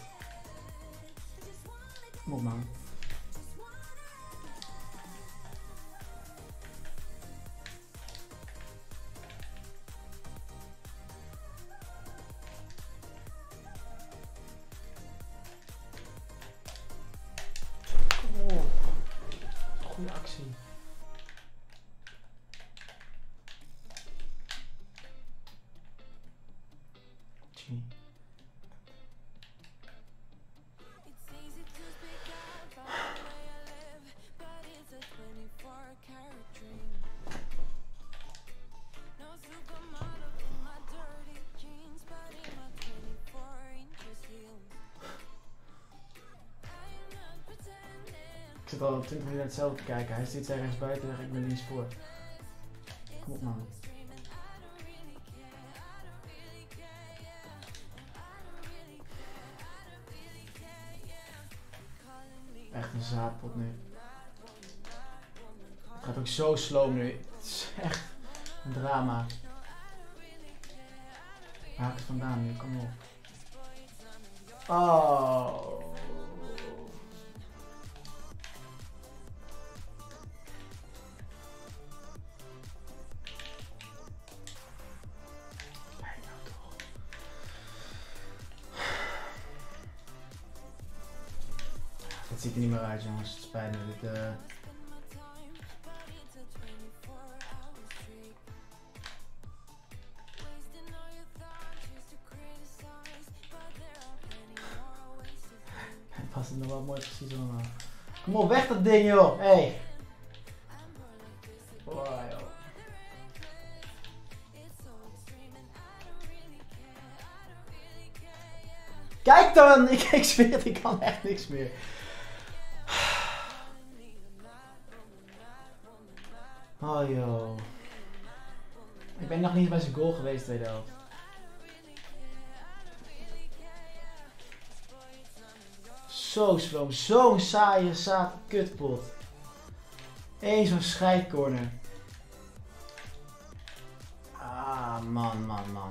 Kom op man. Goede actie. Gee. Ik zit al 20 minuten hetzelfde te kijken. Hij zit ergens buiten en ik ben links voor. Kom op man. Echt een zaadpot nu. Het gaat ook zo slow nu. Het is echt een drama. Waar haak het vandaan nu? Kom op. Oh. Dit ziet er niet meer uit, jongens. Het spijt me. Dit, past het nog wel mooi precies allemaal. Kom op, weg dat ding, joh. Hey. Wow, joh. Kijk dan! Ik zweer het, ik kan echt niks meer. Oh joh. Ik ben nog niet bij zijn goal geweest, tweede helft. Zo sloom, zo'n saaie kutpot. Eén zo'n scheidcorner. Ah, man.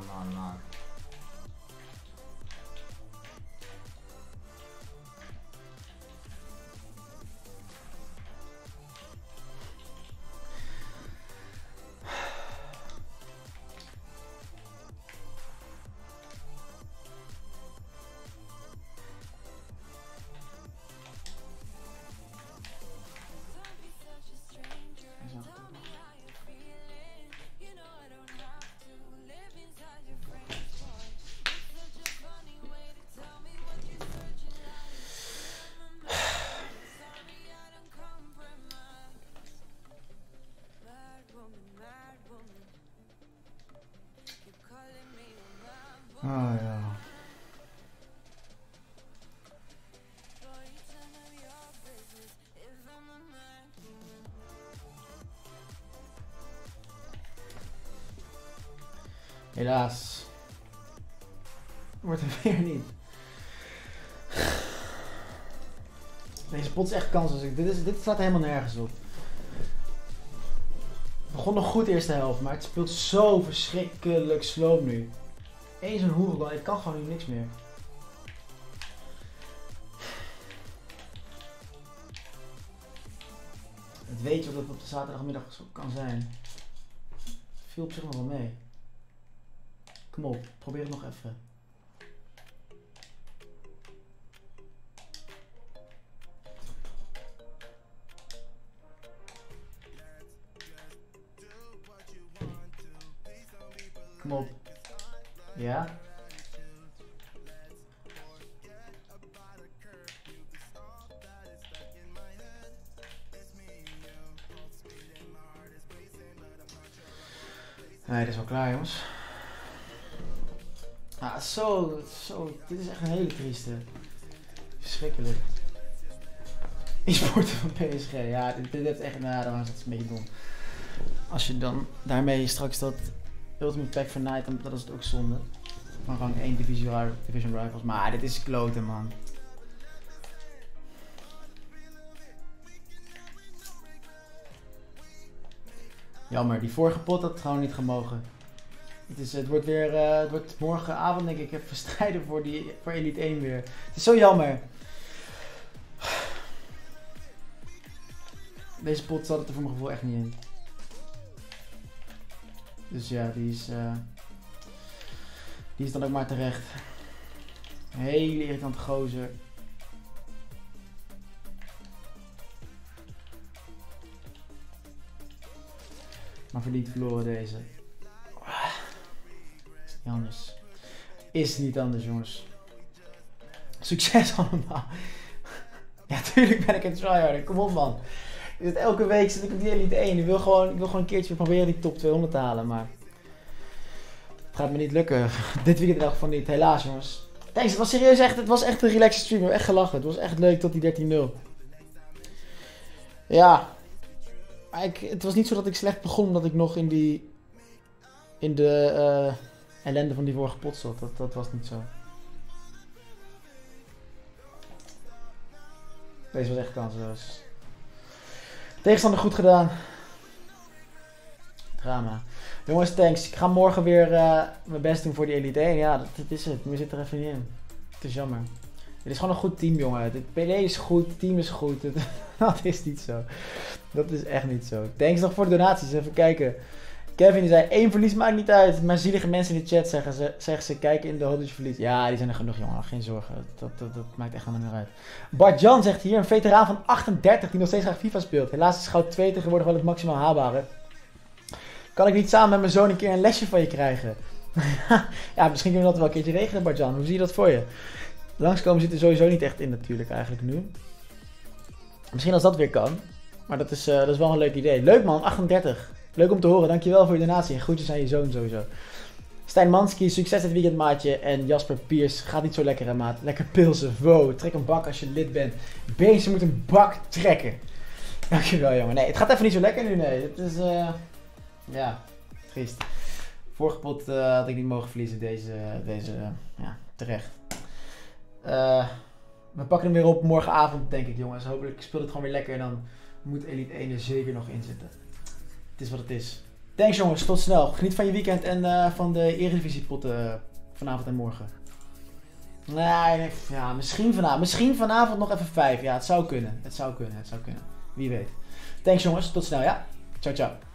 Oh ja. Helaas. Wordt er weer niet. Deze pot is echt kansloos. Dit staat helemaal nergens op. Het begon nog goed de eerste helft, maar het speelt zo verschrikkelijk slow nu. Eén zo'n hoerenbal, ik kan gewoon nu niks meer. Het weet je wat het op de zaterdagmiddag zo kan zijn. Het viel op zich nog wel mee. Kom op, probeer het nog even. Kom op. Ja? Nee, dit is wel klaar, jongens. Ah, zo. Dit is echt een hele trieste. Verschrikkelijk. E-sporten van PSG. Ja, dit heeft echt, nou, dat is een beetje dom. Als je dan daarmee straks dat Ultimate Pack van Night, dan is het ook zonde. Van rang 1 Division Rivals. Maar dit is kloten, man. Jammer, die vorige pot had gewoon niet gemogen. Het wordt weer, het wordt morgenavond denk ik even strijden voor Elite 1 weer. Het is zo jammer. Deze pot zat het er voor mijn gevoel echt niet in. Dus ja, die is dan ook maar terecht. Een hele irritante gozer. Maar verdiend verloren deze. Is niet anders. Is niet anders, jongens. Succes allemaal. Ja, tuurlijk ben ik een tryharder. Kom op, man. Elke week zit ik op die Elite 1. Ik wil gewoon een keertje proberen die top 200 te halen, maar het gaat me niet lukken. Dit weekend in elk geval niet. Helaas, jongens. Thanks, het was serieus echt, het was echt een relaxed stream. We hebben echt gelachen. Het was echt leuk tot die 13-0. Ja. Maar het was niet zo dat ik slecht begon omdat ik nog in de ellende van die vorige pot zat. Dat was niet zo. Deze was echt kansloos. Tegenstander goed gedaan. Drama. Jongens, thanks. Ik ga morgen weer mijn best doen voor die Elite 1. Ja, dat is het. Nu zit er even niet in. Het is jammer. Het is gewoon een goed team, jongen. Het PD is goed, het team is goed. Dat is niet zo. Dat is echt niet zo. Thanks nog voor de donaties. Even kijken. Kevin die zei, 1 verlies maakt niet uit. Maar zielige mensen in de chat zeggen ze kijken in de hoop dat je verliest. Ja, die zijn er genoeg, jongen. Geen zorgen. Dat maakt echt helemaal niet meer uit. Bart Jan zegt hier, een veteraan van 38 die nog steeds graag FIFA speelt. Helaas is goud 2 tegenwoordig wel het maximaal haalbare. Kan ik niet samen met mijn zoon een keer een lesje van je krijgen? Ja, misschien kunnen we dat wel een keertje regelen, Bart Jan. Hoe zie je dat voor je? Langskomen zit er sowieso niet echt in natuurlijk eigenlijk nu. Misschien als dat weer kan. Maar dat is wel een leuk idee. Leuk man, 38. Leuk om te horen. Dankjewel voor je donatie. En groetjes aan je zoon sowieso. Stijn Manski, succes dit weekend maatje. En Jasper Piers, gaat niet zo lekker hè maat. Lekker pilsen. Wow, trek een bak als je lid bent. Beestje moet een bak trekken. Dankjewel jongen. Nee, het gaat even niet zo lekker nu. Nee, het is ja, triest. Vorige pot had ik niet mogen verliezen. Deze ja, terecht. We pakken hem weer op morgenavond denk ik jongens. Hopelijk speelt het gewoon weer lekker. En dan moet Elite 1 er zeker nog in zitten. Het is wat het is. Thanks jongens, tot snel. Geniet van je weekend en van de Eredivisiepotten vanavond en morgen. Nee, ja, misschien vanavond nog even 5. Ja, het zou kunnen. Het zou kunnen. Wie weet. Thanks jongens, tot snel ja. Ciao ciao.